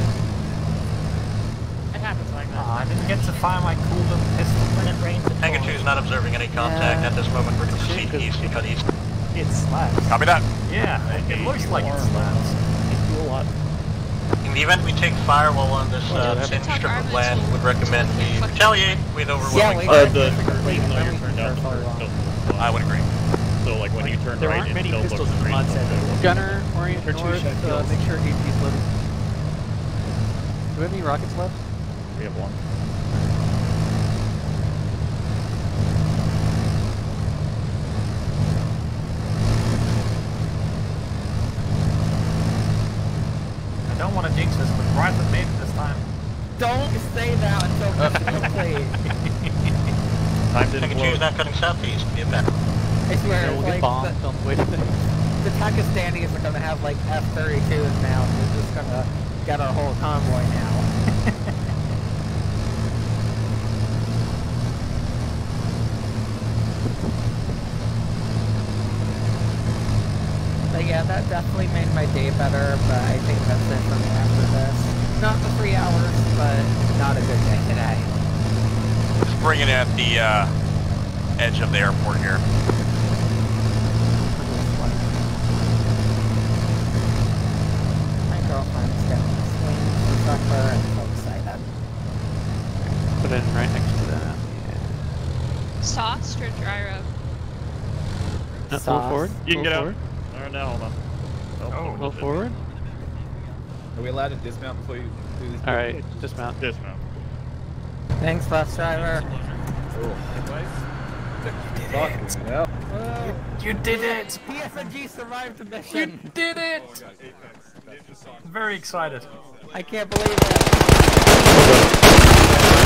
It happens like that. Uh, I didn't get to fire my cooled pistol when it rained. Tango two is not observing any contact Yeah. at this moment. We're going to proceed east to cut east. It slaps. Copy that. Yeah, it, it looks like it slaps. It do a lot. In the event we take fire while on this uh, thin strip of land, would recommend we retaliate with overwhelming Yeah, Uh, we- the, we- even though we- you're turned out, the we- first still I would agree. So like when you turn There right, aren't it many still looks pistols in the green. mod set. Gunner, orient Or two north, shot uh, kills. make sure A P's loaded. Do we have any rockets left? We have one. not cutting southeast. Be a bet. I swear, Yeah, we'll like, get bombed the, on the way to the... the Pakistanis are gonna have like F thirty-twos now. They're just gonna get our whole convoy now. But yeah, that definitely made my day better, but I think that's it for me after this. Not the three hours, but not a good day today. Just bringing it at the uh, edge of the airport here. My girlfriend's getting the swings for supper and so excited. Put it in right next to that. Sauced or dry rub? Uh, pull forward. You can pull get forward. out. Or no, hold on. Oh, pull forward. Are we allowed to dismount before you do this? Alright, dismount. Dismount. Thanks, bus driver. Fucking hell. You did it! P S M G survived the mission! You did it! I'm very excited. I can't believe it!